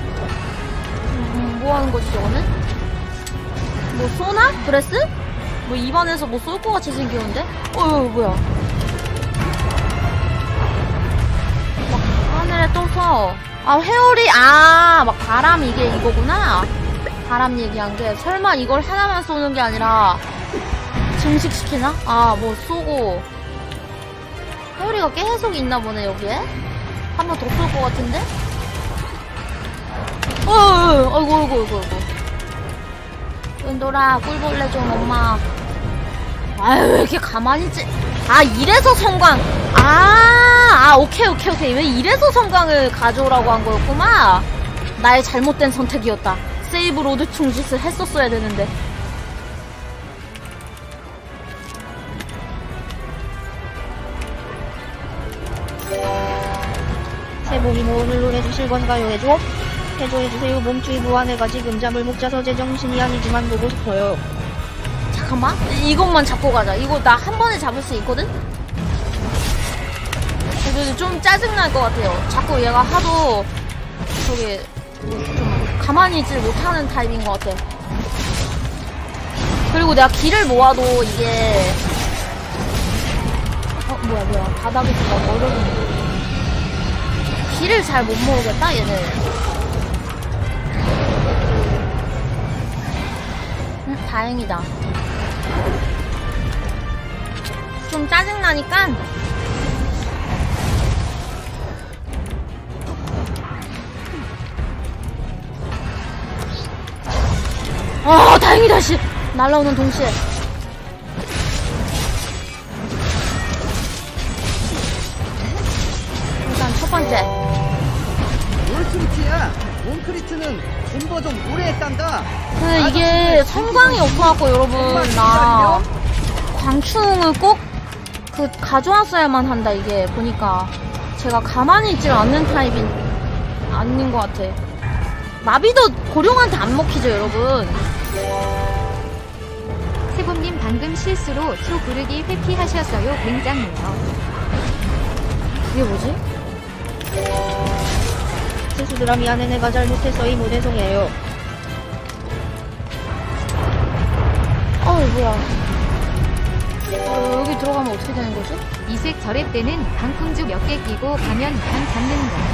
뭐 하는 거지 저거는? 뭐 쏘나? 브레스? 뭐 입안에서 뭐 쏠 것 같이 생겼는데? 어, 어 뭐야? 하늘에 떠서 아 회오리 아 막 바람 이게 이거구나. 바람 얘기한 게 설마 이걸 하나만 쏘는 게 아니라 증식시키나? 아 뭐 쏘고 회오리가 계속 있나 보네 여기에. 한 번 더 쏠 것 같은데? 어, 아이고 아이고 아이고 아이고. 은돌아 꿀벌레 좀 엄마. 아유 왜 이렇게 가만히 있지? 아 이래서 성광 아, 아 오케이 오케이 오케이 왜 이래서 성광을 가져오라고 한 거였구만. 나의 잘못된 선택이었다. 세이브 로드 충짓을 했었어야 되는데. 세봉이 오늘로 해주실 건가요? 해줘? 해줘 해주세요. 몸추위 부안해가 지금 잠을 못 자서 제정신이 아니지만 보고 싶어요. 잠깐만 이것만 잡고 가자. 이거 나 한 번에 잡을 수 있거든? 그래도 좀 짜증날 것 같아요. 자꾸 얘가 하도 저기 좀 가만히 있질 못하는 타입인 것 같아. 그리고 내가 길을 모아도 이게 어 뭐야 뭐야 바닥에서 막 얼어붙는 길을 잘 못 모으겠다 얘는. 응, 다행이다. 좀 짜증나니까 아 다행이다 씨. 날라오는 동시에 일단 첫 번째 몬크리트야. 몬크리트는 존버 좀 오래 했단다. 근데 이게 성광이 없어갖고 여러분 나 광충을 꼭 그 가져왔어야만 한다. 이게 보니까 제가 가만히 있질 않는 타입인 아닌 것 같아. 마비도 고룡한테 안 먹히죠 여러분. 세봄님 방금 실수로 초 부르기 회피하셨어요. 굉장해요. 이게 뭐지? 세수들아 미안해 내가 잘못해서 이 무대 송해요. 어우 뭐야. 어, 여기 들어가면 어떻게 되는 거지? 이색 저랩 때는 방풍주 몇 개 끼고 가면 감 잡는 거.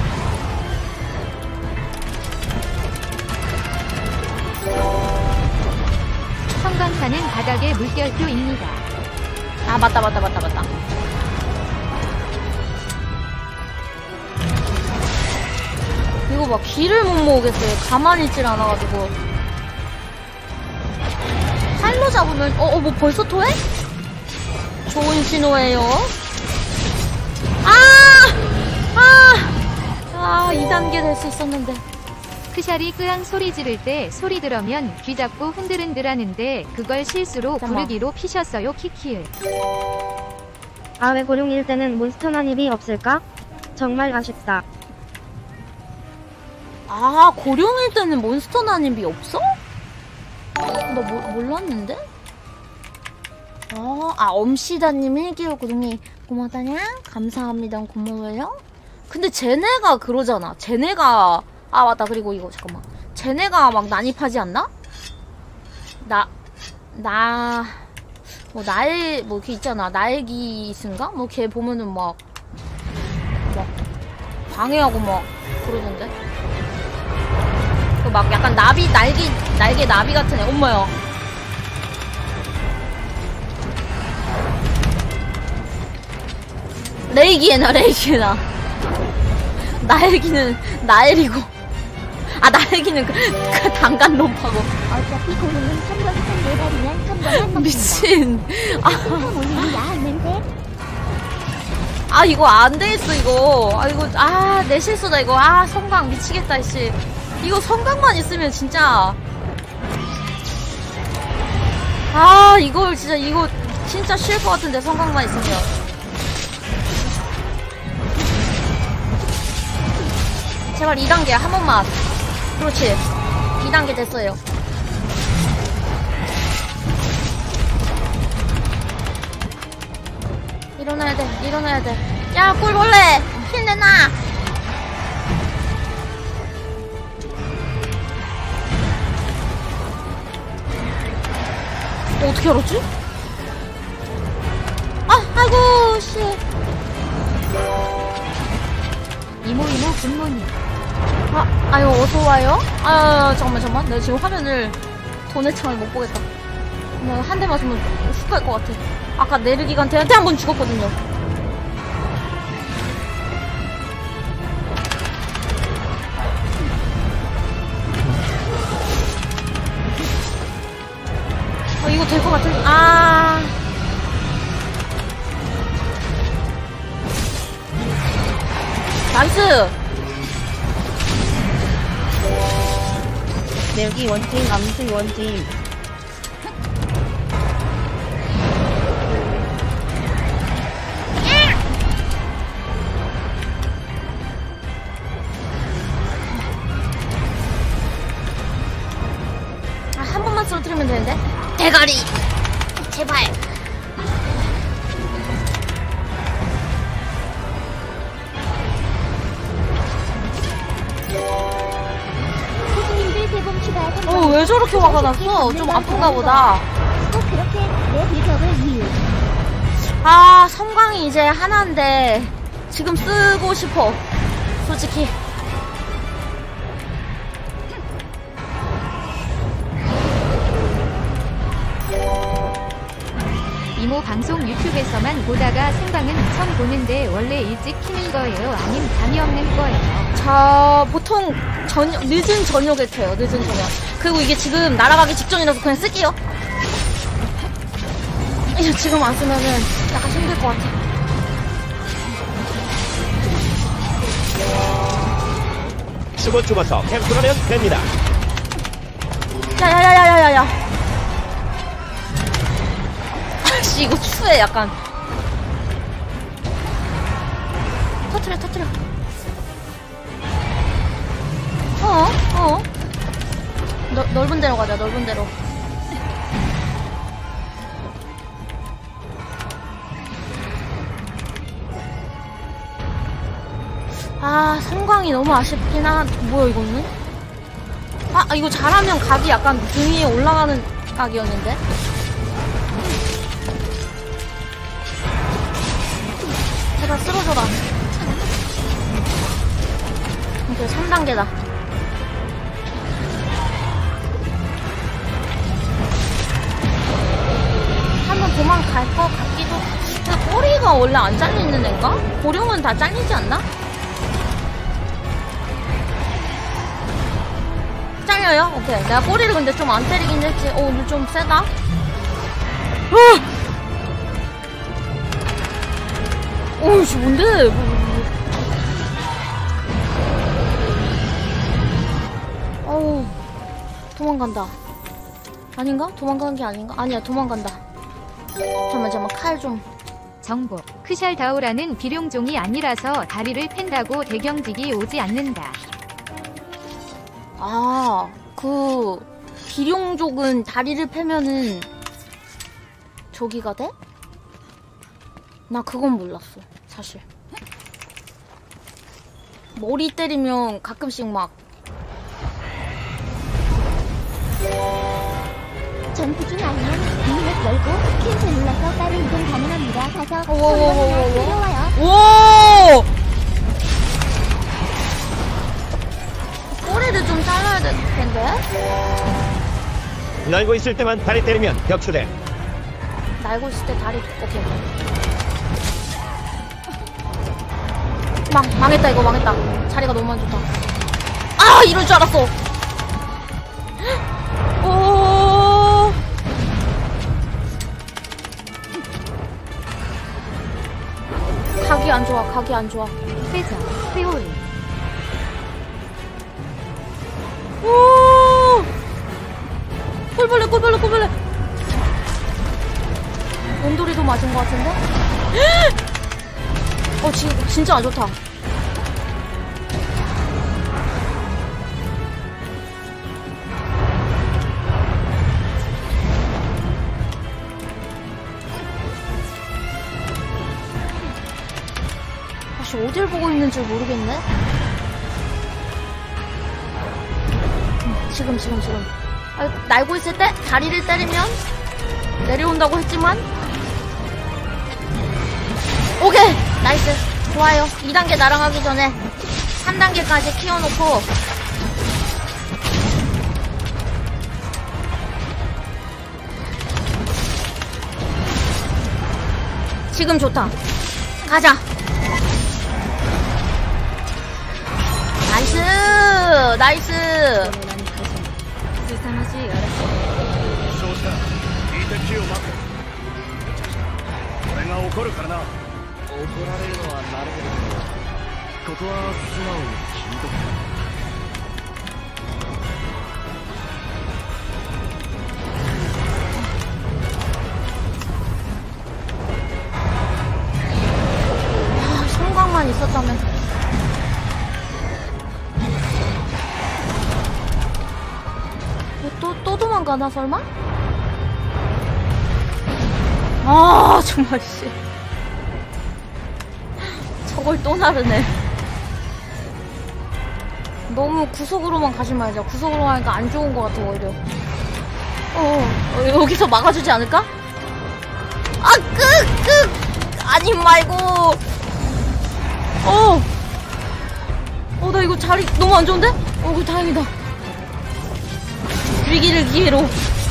성광탄은 바닥에 물결표입니다. 아 맞다 맞다 맞다 맞다. 이거 막 길을 못 모으겠어요. 가만히 있질 않아가지고. 칼로 잡으면 어 어 뭐 벌써 토해? 좋은 신호예요. 아! 아! 아 이 단계 될 수 있었는데. 크샬이 끄랑 소리 지를 때 소리 들으면 귀 잡고 흔들흔들 하는데 그걸 실수로 잠깐만. 부르기로 피셨어요. 키키을. 아 왜 고룡일 때는 몬스터 난입이 없을까? 정말 아쉽다. 아 고룡일 때는 몬스터 난입이 없어? 나 모, 몰랐는데? 어, 아 엄시다님 일 개월 구독이 고맙다냐? 감사합니다. 고마워요. 근데 쟤네가 그러잖아. 쟤네가 아 맞다. 그리고 이거 잠깐만. 쟤네가 막 난입하지 않나? 나 나 뭐 날 뭐 걔 있잖아. 날기스인가? 뭐 걔 보면은 막 막 방해하고 막 그러던데. 그 막 약간 나비 날기 날개 나비 같은 애. 엄마야. 레이기에나 레이기에나. 나엘기는 나엘이고. 아 나엘기는 그, 그 단간론파고. 어차피 고르는 천번선 네달이면 천번만 먹는다. 미친. 아, 올리는 야했는데. 아 이거 안 되겠어 이거. 아 이거 아 내 실수다 이거. 아 성광 미치겠다 씨. 이거 성광만 있으면 진짜. 아 이걸 진짜 이거 진짜 쉴 것 같은데 성광만 있으면. 제발 이 단계 한 번만. 그렇지. 이 단계 됐어요. 일어나야 돼. 일어나야 돼. 야 꿀벌레 힘내놔. 어, 어떻게 알았지? 아 아이고 씨. 이모 이모 굿모닝. 아, 아유, 어서와요? 아, 잠깐만, 잠깐만. 내가 지금 화면을 도내창을 못 보겠다. 나 한 대 맞으면 훅 갈 것 같아. 아까 내르기간테한테 한 번 죽었거든요. 어, 이거 될 것 같은, 아. 나이스! 내기 원팀, 암수 원팀. 아, 한 번만 쓰러뜨리면 되는데? 대가리! 제발! 호주님들 세봉 추가 어, 왜 저렇게 화가 났어? 좀 아픈가 보다. 꼭 그렇게 내 빌드업을 이유. 아, 섬광이 이제 하나인데 지금 쓰고 싶어. 솔직히. 이모 방송 유튜브에서만 보다가 생방은 처음 보는데 원래 일찍 키는 거예요? 아님 잠이 없는 거예요? 자, 보통 저녁, 늦은 저녁에 켜요. 늦은 저녁. 그리고 이게 지금 날아가기 직전이라서 그냥 쓸게요. 이거 지금 안 쓰면은 약간 힘들 것 같아. 숨어 죽어서 캠프하면 됩니다. 야야야야야야야. 아씨, 이거 추해 약간. 터트려 터트려. 어? 어? 너, 넓은 데로 가자. 넓은 데로. 아, 섬광이 너무 아쉽긴 한. 뭐야 이거는? 아, 이거 잘하면 각이 약간 등 위에 올라가는 각이었는데? 제발 쓰러져라. 오케이, 삼 단계다. 한번 도망갈 것 같기도. 근데 꼬리가 원래 안 잘리는 애인가? 고룡은 다 잘리지 않나? 잘려요? 오케이. 내가 꼬리를 근데 좀 안 때리긴 했지. 어, 오늘 좀 세다. 어! 오이씨, 뭔데? 뭐, 뭐, 뭐. 어우, 도망간다. 아닌가? 도망가는 게 아닌가? 아니야, 도망간다. 잠깐만, 잠깐만, 칼 좀. 정보. 크샬다오라는 비룡종이 아니라서 다리를 팬다고 대경직이 오지 않는다. 아, 그 비룡족은 다리를 패면은 저기가 돼? 나 그건 몰랐어, 사실. 머리 때리면 가끔씩 막. 전투 중 아니면 이륙 열고 퀸즈 눌러서 빠른 이동 가능합니다. 가서 오오오오오. 내려와요. 오! 꼬리를 좀 잘라야 될 텐데? 날고 있을 때만 다리 때리면 격추돼. 날고 있을 때 다리. 오케이. 망, 망했다, 이거 망했다. 자리가 너무 안 좋다. 아! 이럴 줄 알았어! 오! 각이 안 좋아, 각이 안 좋아. 회전, 회오리. 오! 꼴벌레, 꼴벌레, 꼴벌레. 온돌이도 맞은 것 같은데? 어, 지금 진짜 안 좋다. 다시 어딜 보고 있는지 모르겠네. 지금 지금 지금 아, 날고 있을 때 다리를 때리면 내려온다고 했지만. 오케이, 나이스. 좋아요. 이 단계 날아가기 전에 삼 단계까지 키워놓고 지금 좋다. 가자. 나이스 나이스. 凄まじい嵐。 そうしたいい敵を待て。これが起こるからな。怒られるのは慣れてるけど、ここは素直に聞いとく。 성광만 있었다면. 어, 또, 또 도망가나 설마? 아 정말 씨 저걸 또 나르네. 너무 구석으로만 가지 말자. 구석으로 가니까 안 좋은 것 같아 오히려. 어, 어 여기서 막아주지 않을까? 아 끄! 끄! 아님 말고. 어! 어, 나 이거 자리 너무 안 좋은데? 어, 그 다행이다. 위기를 기회로.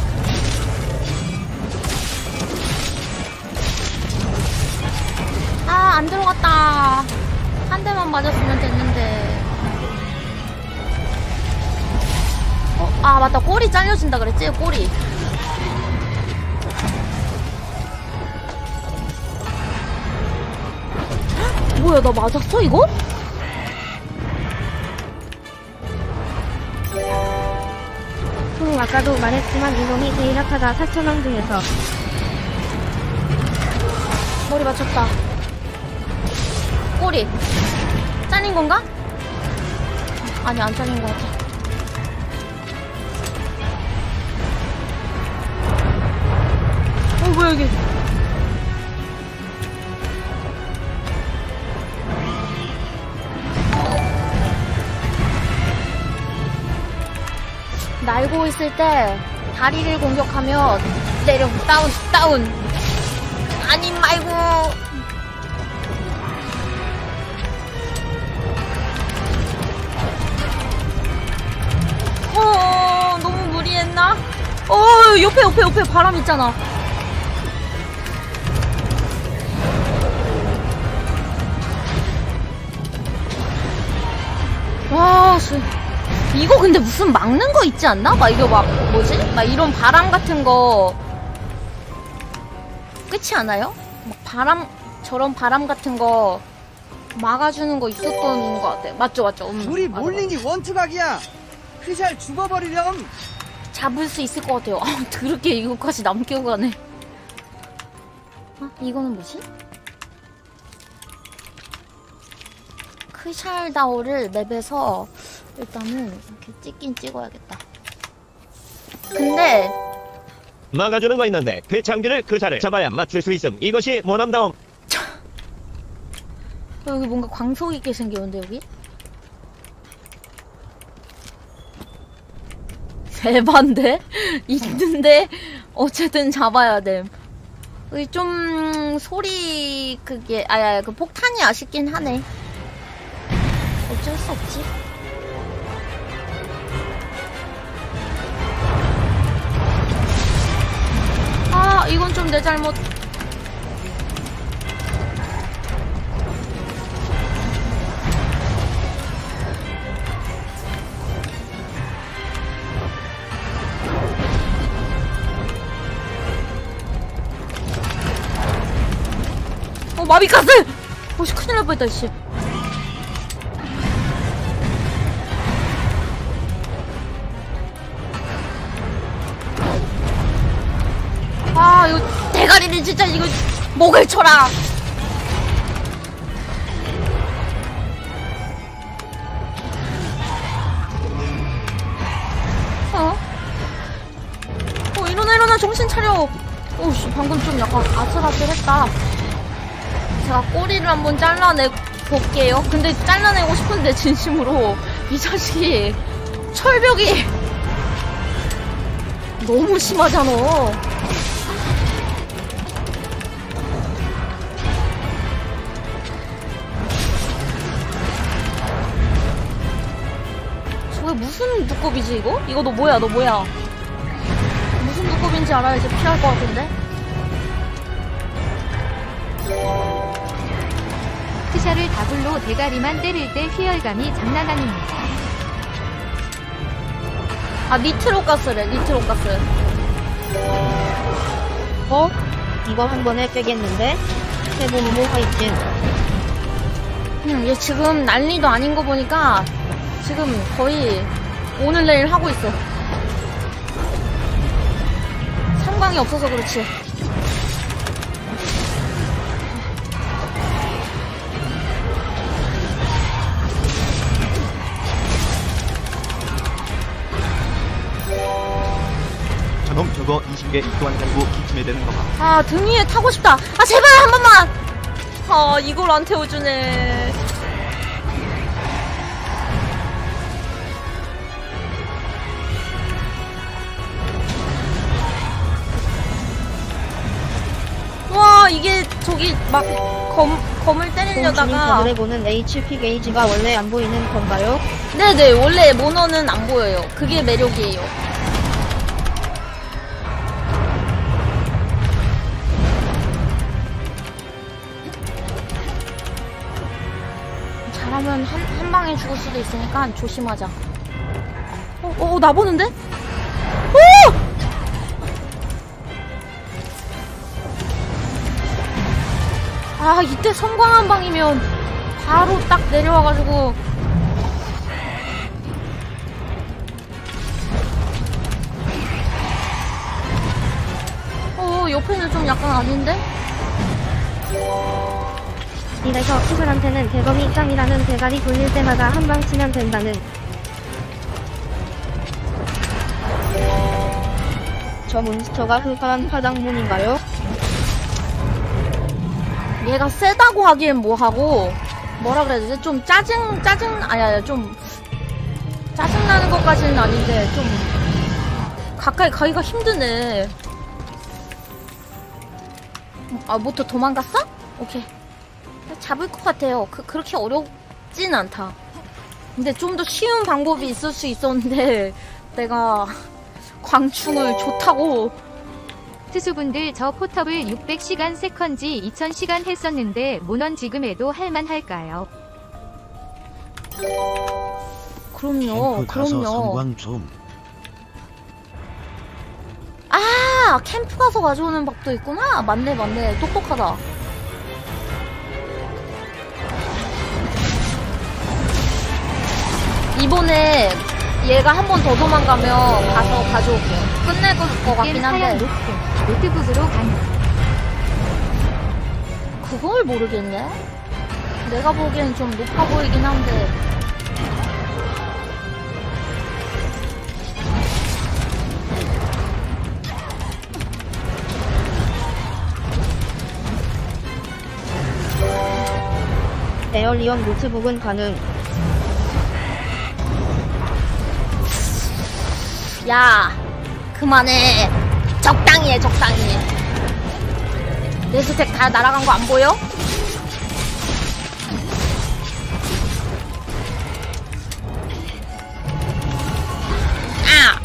아, 안 들어갔다. 한 대만 맞았으면 됐는데. 어, 아, 맞다. 꼬리 잘려진다 그랬지? 꼬리. 뭐야, 나 맞았어, 이거? 응, 아까도 말했지만 이놈이 제일 약하다. 사천왕 중에서. 머리 맞췄다. 꼬리. 잘린 건가? 아니, 안 잘린 것 같아. 어, 뭐야, 여기. 날고 있을 때 다리를 공격하면 내려 다운 다운 아님 말고. 어 너무 무리했나? 어 옆에 옆에 옆에 바람 있잖아. 와 씨. 이거 근데 무슨 막는 거 있지 않나? 막 이거 막 뭐지? 막 이런 바람 같은 거 끝이 않아요? 막 바람 저런 바람 같은 거 막아주는 거 있었던 거 같아. 맞죠 맞죠? 음, 우리 맞아, 몰링이 원투각이야. 크샬 죽어버리렴. 잡을 수 있을 것 같아요. 아 더럽게 이거까지 남기고 가네. 아 이거는 뭐지? 크샬다오를 맵에서 일단은 이렇게 찍긴 찍어야겠다. 근데 막아주는 거 있는데 괴창기를 그 자를 잡아야 맞출 수 있음. 이것이 모남다움. 여기 뭔가 광석 있게 생겼는데 여기? 에반데? 있는데 어쨌든 잡아야 됨. 여기 좀 소리 그게 아야 그 폭탄이 아쉽긴 하네. 어쩔 수 없지. 아 이건 좀 내 잘못. 어 마비카스! 어씨 큰일 날 뻔했다 씨. 아 이거 대가리를 진짜 이거 목을 쳐라. 어? 어 일어나 일어나 정신 차려. 오씨 방금 좀 약간 아슬아슬했다. 제가 꼬리를 한번 잘라내 볼게요. 근데 잘라내고 싶은데 진심으로 이 자식이 철벽이 너무 심하잖아. 무슨 두꺼비지 이거? 이거 너 뭐야 너 뭐야? 무슨 두꺼비인지 알아야지 피할 것 같은데? 스샤를 다블로 대가리만 때릴 때 휘열감이 장난 아닙니다. 아 니트로가스래 니트로가스. 어? 이거 한 번에 깨겠는데? 세보모모 화이팅. 음, 얘 지금 난리도 아닌 거 보니까 지금 거의 오늘 내일 하고 있어. 상방이 없어서 그렇지. 저놈 저거 이십 개 또한 달고 기침해 되는 거 봐. 아, 등 위에 타고 싶다. 아, 제발 한 번만. 아, 이걸 안 태워주네. 와, 이게 저기 막 검, 검을 때리려다가. 드래곤은 에이치피 게이지가 원래 안 보이는 건가요? 네네, 원래 모너는 안 보여요. 그게 매력이에요. 잘하면 한, 한 방에 죽을 수도 있으니까 조심하자. 어, 어, 나 보는데? 오! 아, 이때 성광한 방이면 바로 딱 내려와가지고. 어, 옆에는 좀 약간 아닌데? 이래서 수술한테는 대검이 짱이라는 대가리 돌릴 때마다 한 방 치면 된다는. 저 몬스터가 흡사한 화장문인가요? 얘가 세다고 하기엔 뭐하고 뭐라 그래야 되지? 좀 짜증 짜증 아니 아니 좀 짜증나는 것까지는 아닌데 좀 가까이 가기가 힘드네. 아, 뭐또 도망갔어? 오케이. 잡을 것 같아요. 그, 그렇게 어렵진 않다. 근데 좀 더 쉬운 방법이 있을 수 있었는데 내가 광충을 좋다고. 투수분들 저 포탑을 육백 시간 세컨지 이천 시간 했었는데 모넌 지금 해도 할만할까요? 그럼요. 캠프 가서 그럼요. 성광 좀. 아, 캠프 가서 가져오는 법도 있구나. 맞네 맞네. 똑똑하다. 이번에 얘가 한 번 더 도망가면 가서 가져올게요. 끝낼 것 같긴 한데. 노트북으로 가는. 그걸 모르겠네. 내가 보기엔 좀 높아 보이긴 한데. 에어리언 노트북은 가능. 야, 그만해. 적당히 해, 적당히. 내 스택 다 날아간 거 안 보여? 아!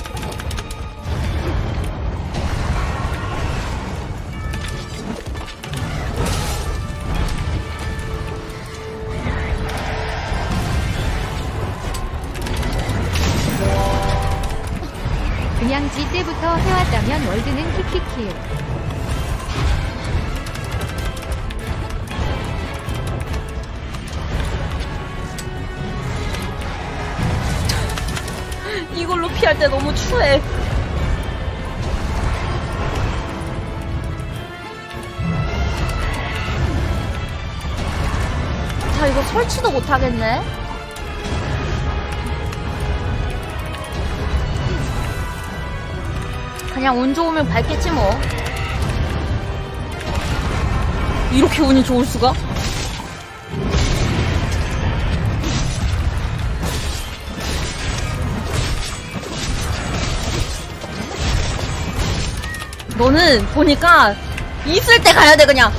그냥 지 때부터 해왔다면 월드는 키키키. 이걸로 피할 때 너무 추해. 자, 이거 설치도 못하겠네. 그냥 운 좋으면 밟겠지 뭐. 이렇게 운이 좋을 수가? 너는 보니까 있을 때 가야 돼 그냥.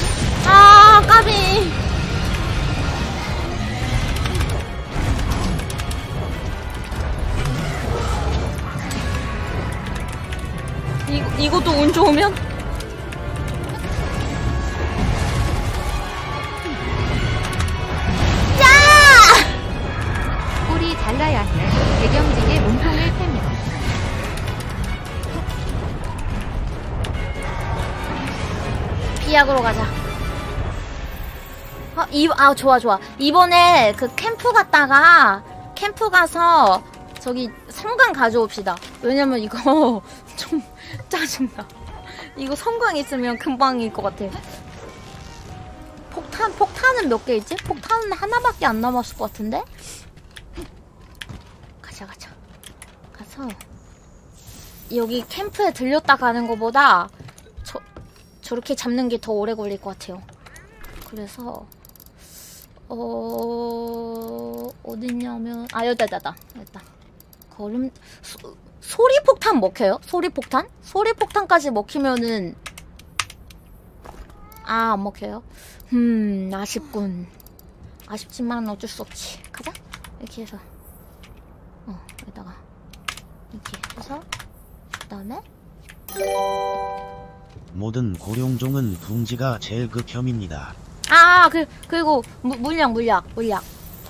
아, 까비. 이거, 이것도 운 좋으면? 야! 꼬리 잘라야 해. 대경직의 몸통을 패면. 비약으로 가자. 아, 이, 아, 좋아, 좋아. 이번에 그 캠프 갔다가, 캠프 가서, 저기, 성광 가져옵시다. 왜냐면 이거, 좀, 짜증나. 이거 성광 있으면 금방일 것 같아. 폭탄, 폭탄은 몇 개 있지? 폭탄은 하나밖에 안 남았을 것 같은데? 가자, 가자. 가서, 여기 캠프에 들렸다 가는 것보다, 저, 저렇게 잡는 게 더 오래 걸릴 것 같아요. 그래서, 어... 어딨냐면 아 여기다 여기다 여기다 걸음... 소... 소리폭탄 먹혀요? 소리폭탄? 소리폭탄까지 먹히면은 아 안 먹혀요? 음 아쉽군. 아쉽지만 어쩔 수 없지. 가자. 이렇게 해서 어 여기다가 이렇게 해서 그 다음에 모든 고룡종은 둥지가 제일 극혐입니다. 아, 그, 그리고, 무, 물약, 물약, 물약.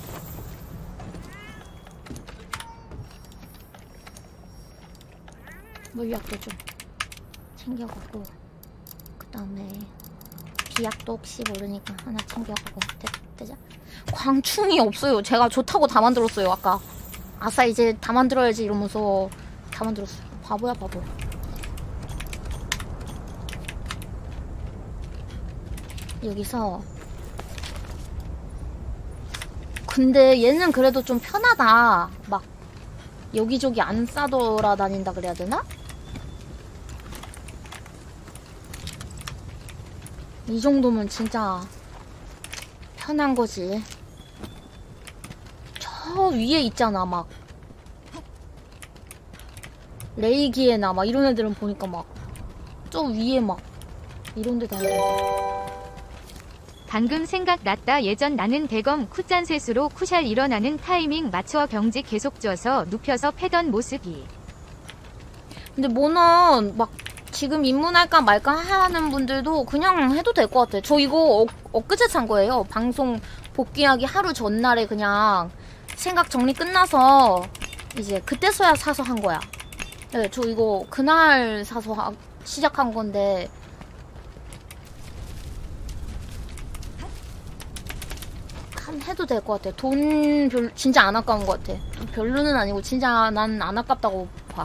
물약도 좀 챙겨가고, 그 다음에, 비약도 혹시 모르니까 하나 챙겨가고, 되, 되자. 광충이 없어요. 제가 좋다고 다 만들었어요, 아까. 아싸, 이제 다 만들어야지 이러면서 다 만들었어요. 바보야, 바보. 여기서 근데 얘는 그래도 좀 편하다. 막 여기저기 안 싸돌아다닌다 그래야 되나? 이 정도면 진짜 편한 거지. 저 위에 있잖아 막 레이기에나 막 이런 애들은 보니까 막 저 위에 막 이런 데 다니고. 방금 생각났다. 예전 나는 대검 쿠짠셋으로 쿠샬 일어나는 타이밍 맞춰 경직 계속 쪄서 눕혀서 패던 모습이. 근데 뭐는 막 지금 입문할까 말까 하는 분들도 그냥 해도 될 것 같아. 저 이거 어, 엊그제 산 거예요. 방송 복귀하기 하루 전날에 그냥 생각 정리 끝나서 이제 그때서야 사서 한 거야. 네, 저 이거 그날 사서 하, 시작한 건데 한 해도 될 것 같아. 돈 별, 진짜 안 아까운 것 같아. 별로는 아니고 진짜 난 안 아깝다고 봐.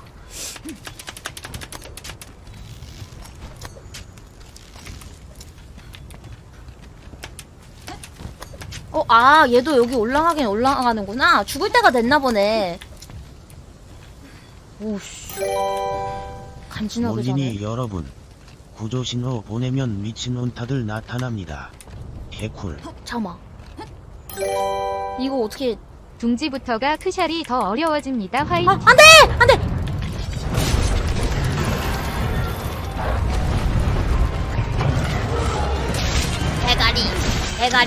어, 아, 얘도 여기 올라가긴 올라가는구나. 죽을 때가 됐나 보네. 오씨. 간지나게 몰리니 자네. 여러분, 구조 신호 보내면 미친 온타들 나타납니다. 개쿨. 잠깐만. 이거 어떻게 둥지부터가 크샬이 더 어려워집니다. 화이팅. 아, 안돼! 안돼! 대가리 대가리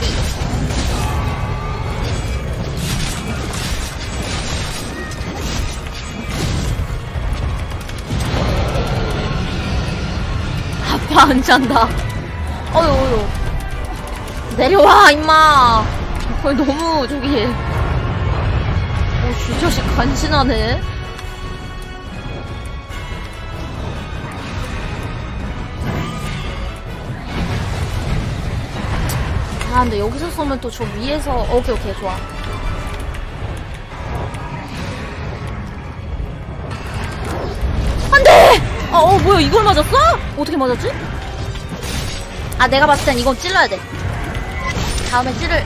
아빠 안 잔다. 어휴 어휴 내려와 임마. 거의 너무 저기 어, 이 자식 간지나네. 아 근데 여기서 쏘면 또 저 위에서 오케이 오케이 좋아. 안돼! 어, 어 뭐야 이걸 맞았어? 어떻게 맞았지? 아 내가 봤을 땐 이건 찔러야 돼. 다음에 찌를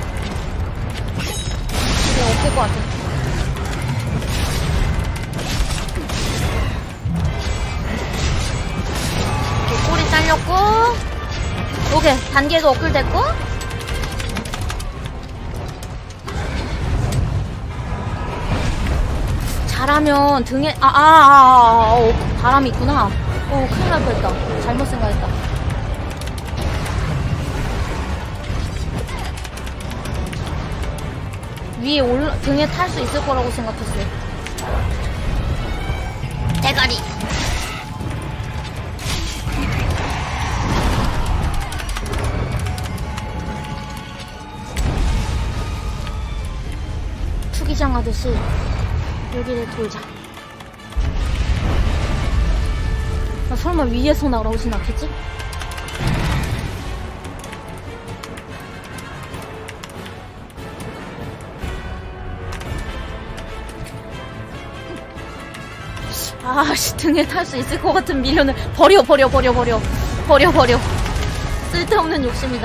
이게 없을 것 같아. 이렇게 꼬리 잘렸고 오케이 단계도 업글됐고 잘하면 등에 아아아아 아, 아, 아, 어, 바람이 있구나. 오 큰일 날 뻔했다. 잘못 생각했다. 위에 올라, 등에 탈 수 있을 거라고 생각했어요. 대가리. 돌듯이 여기를 돌자. 아, 설마 위에서 날아오진 않겠지? 아씨, 등에 탈 수 있을 것 같은 미련을 버려 버려 버려 버려 버려 버려. 쓸데없는 욕심이다.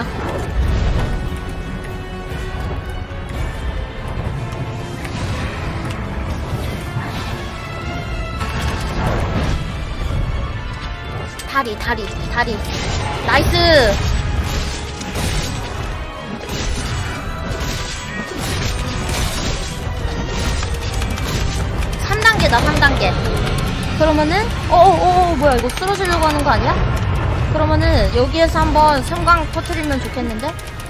다리 다리 다리 나이스. 삼 단계다 삼 단계. 그러면은 어어어 뭐야, 이거 쓰러지려고 하는 거 아니야? 그러면은 여기에서 한번 섬광 터트리면 좋겠는데?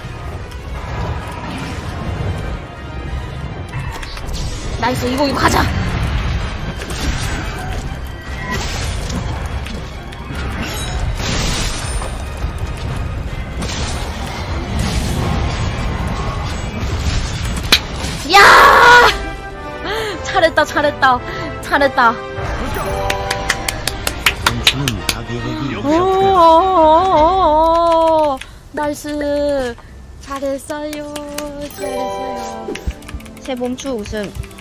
나이스. 이거 이거 가자. 야! 잘했다 잘했다 잘했다. 원수는 가계획이 오오오오오 나이스. 잘했어요 잘했어요. 세봄추 우승.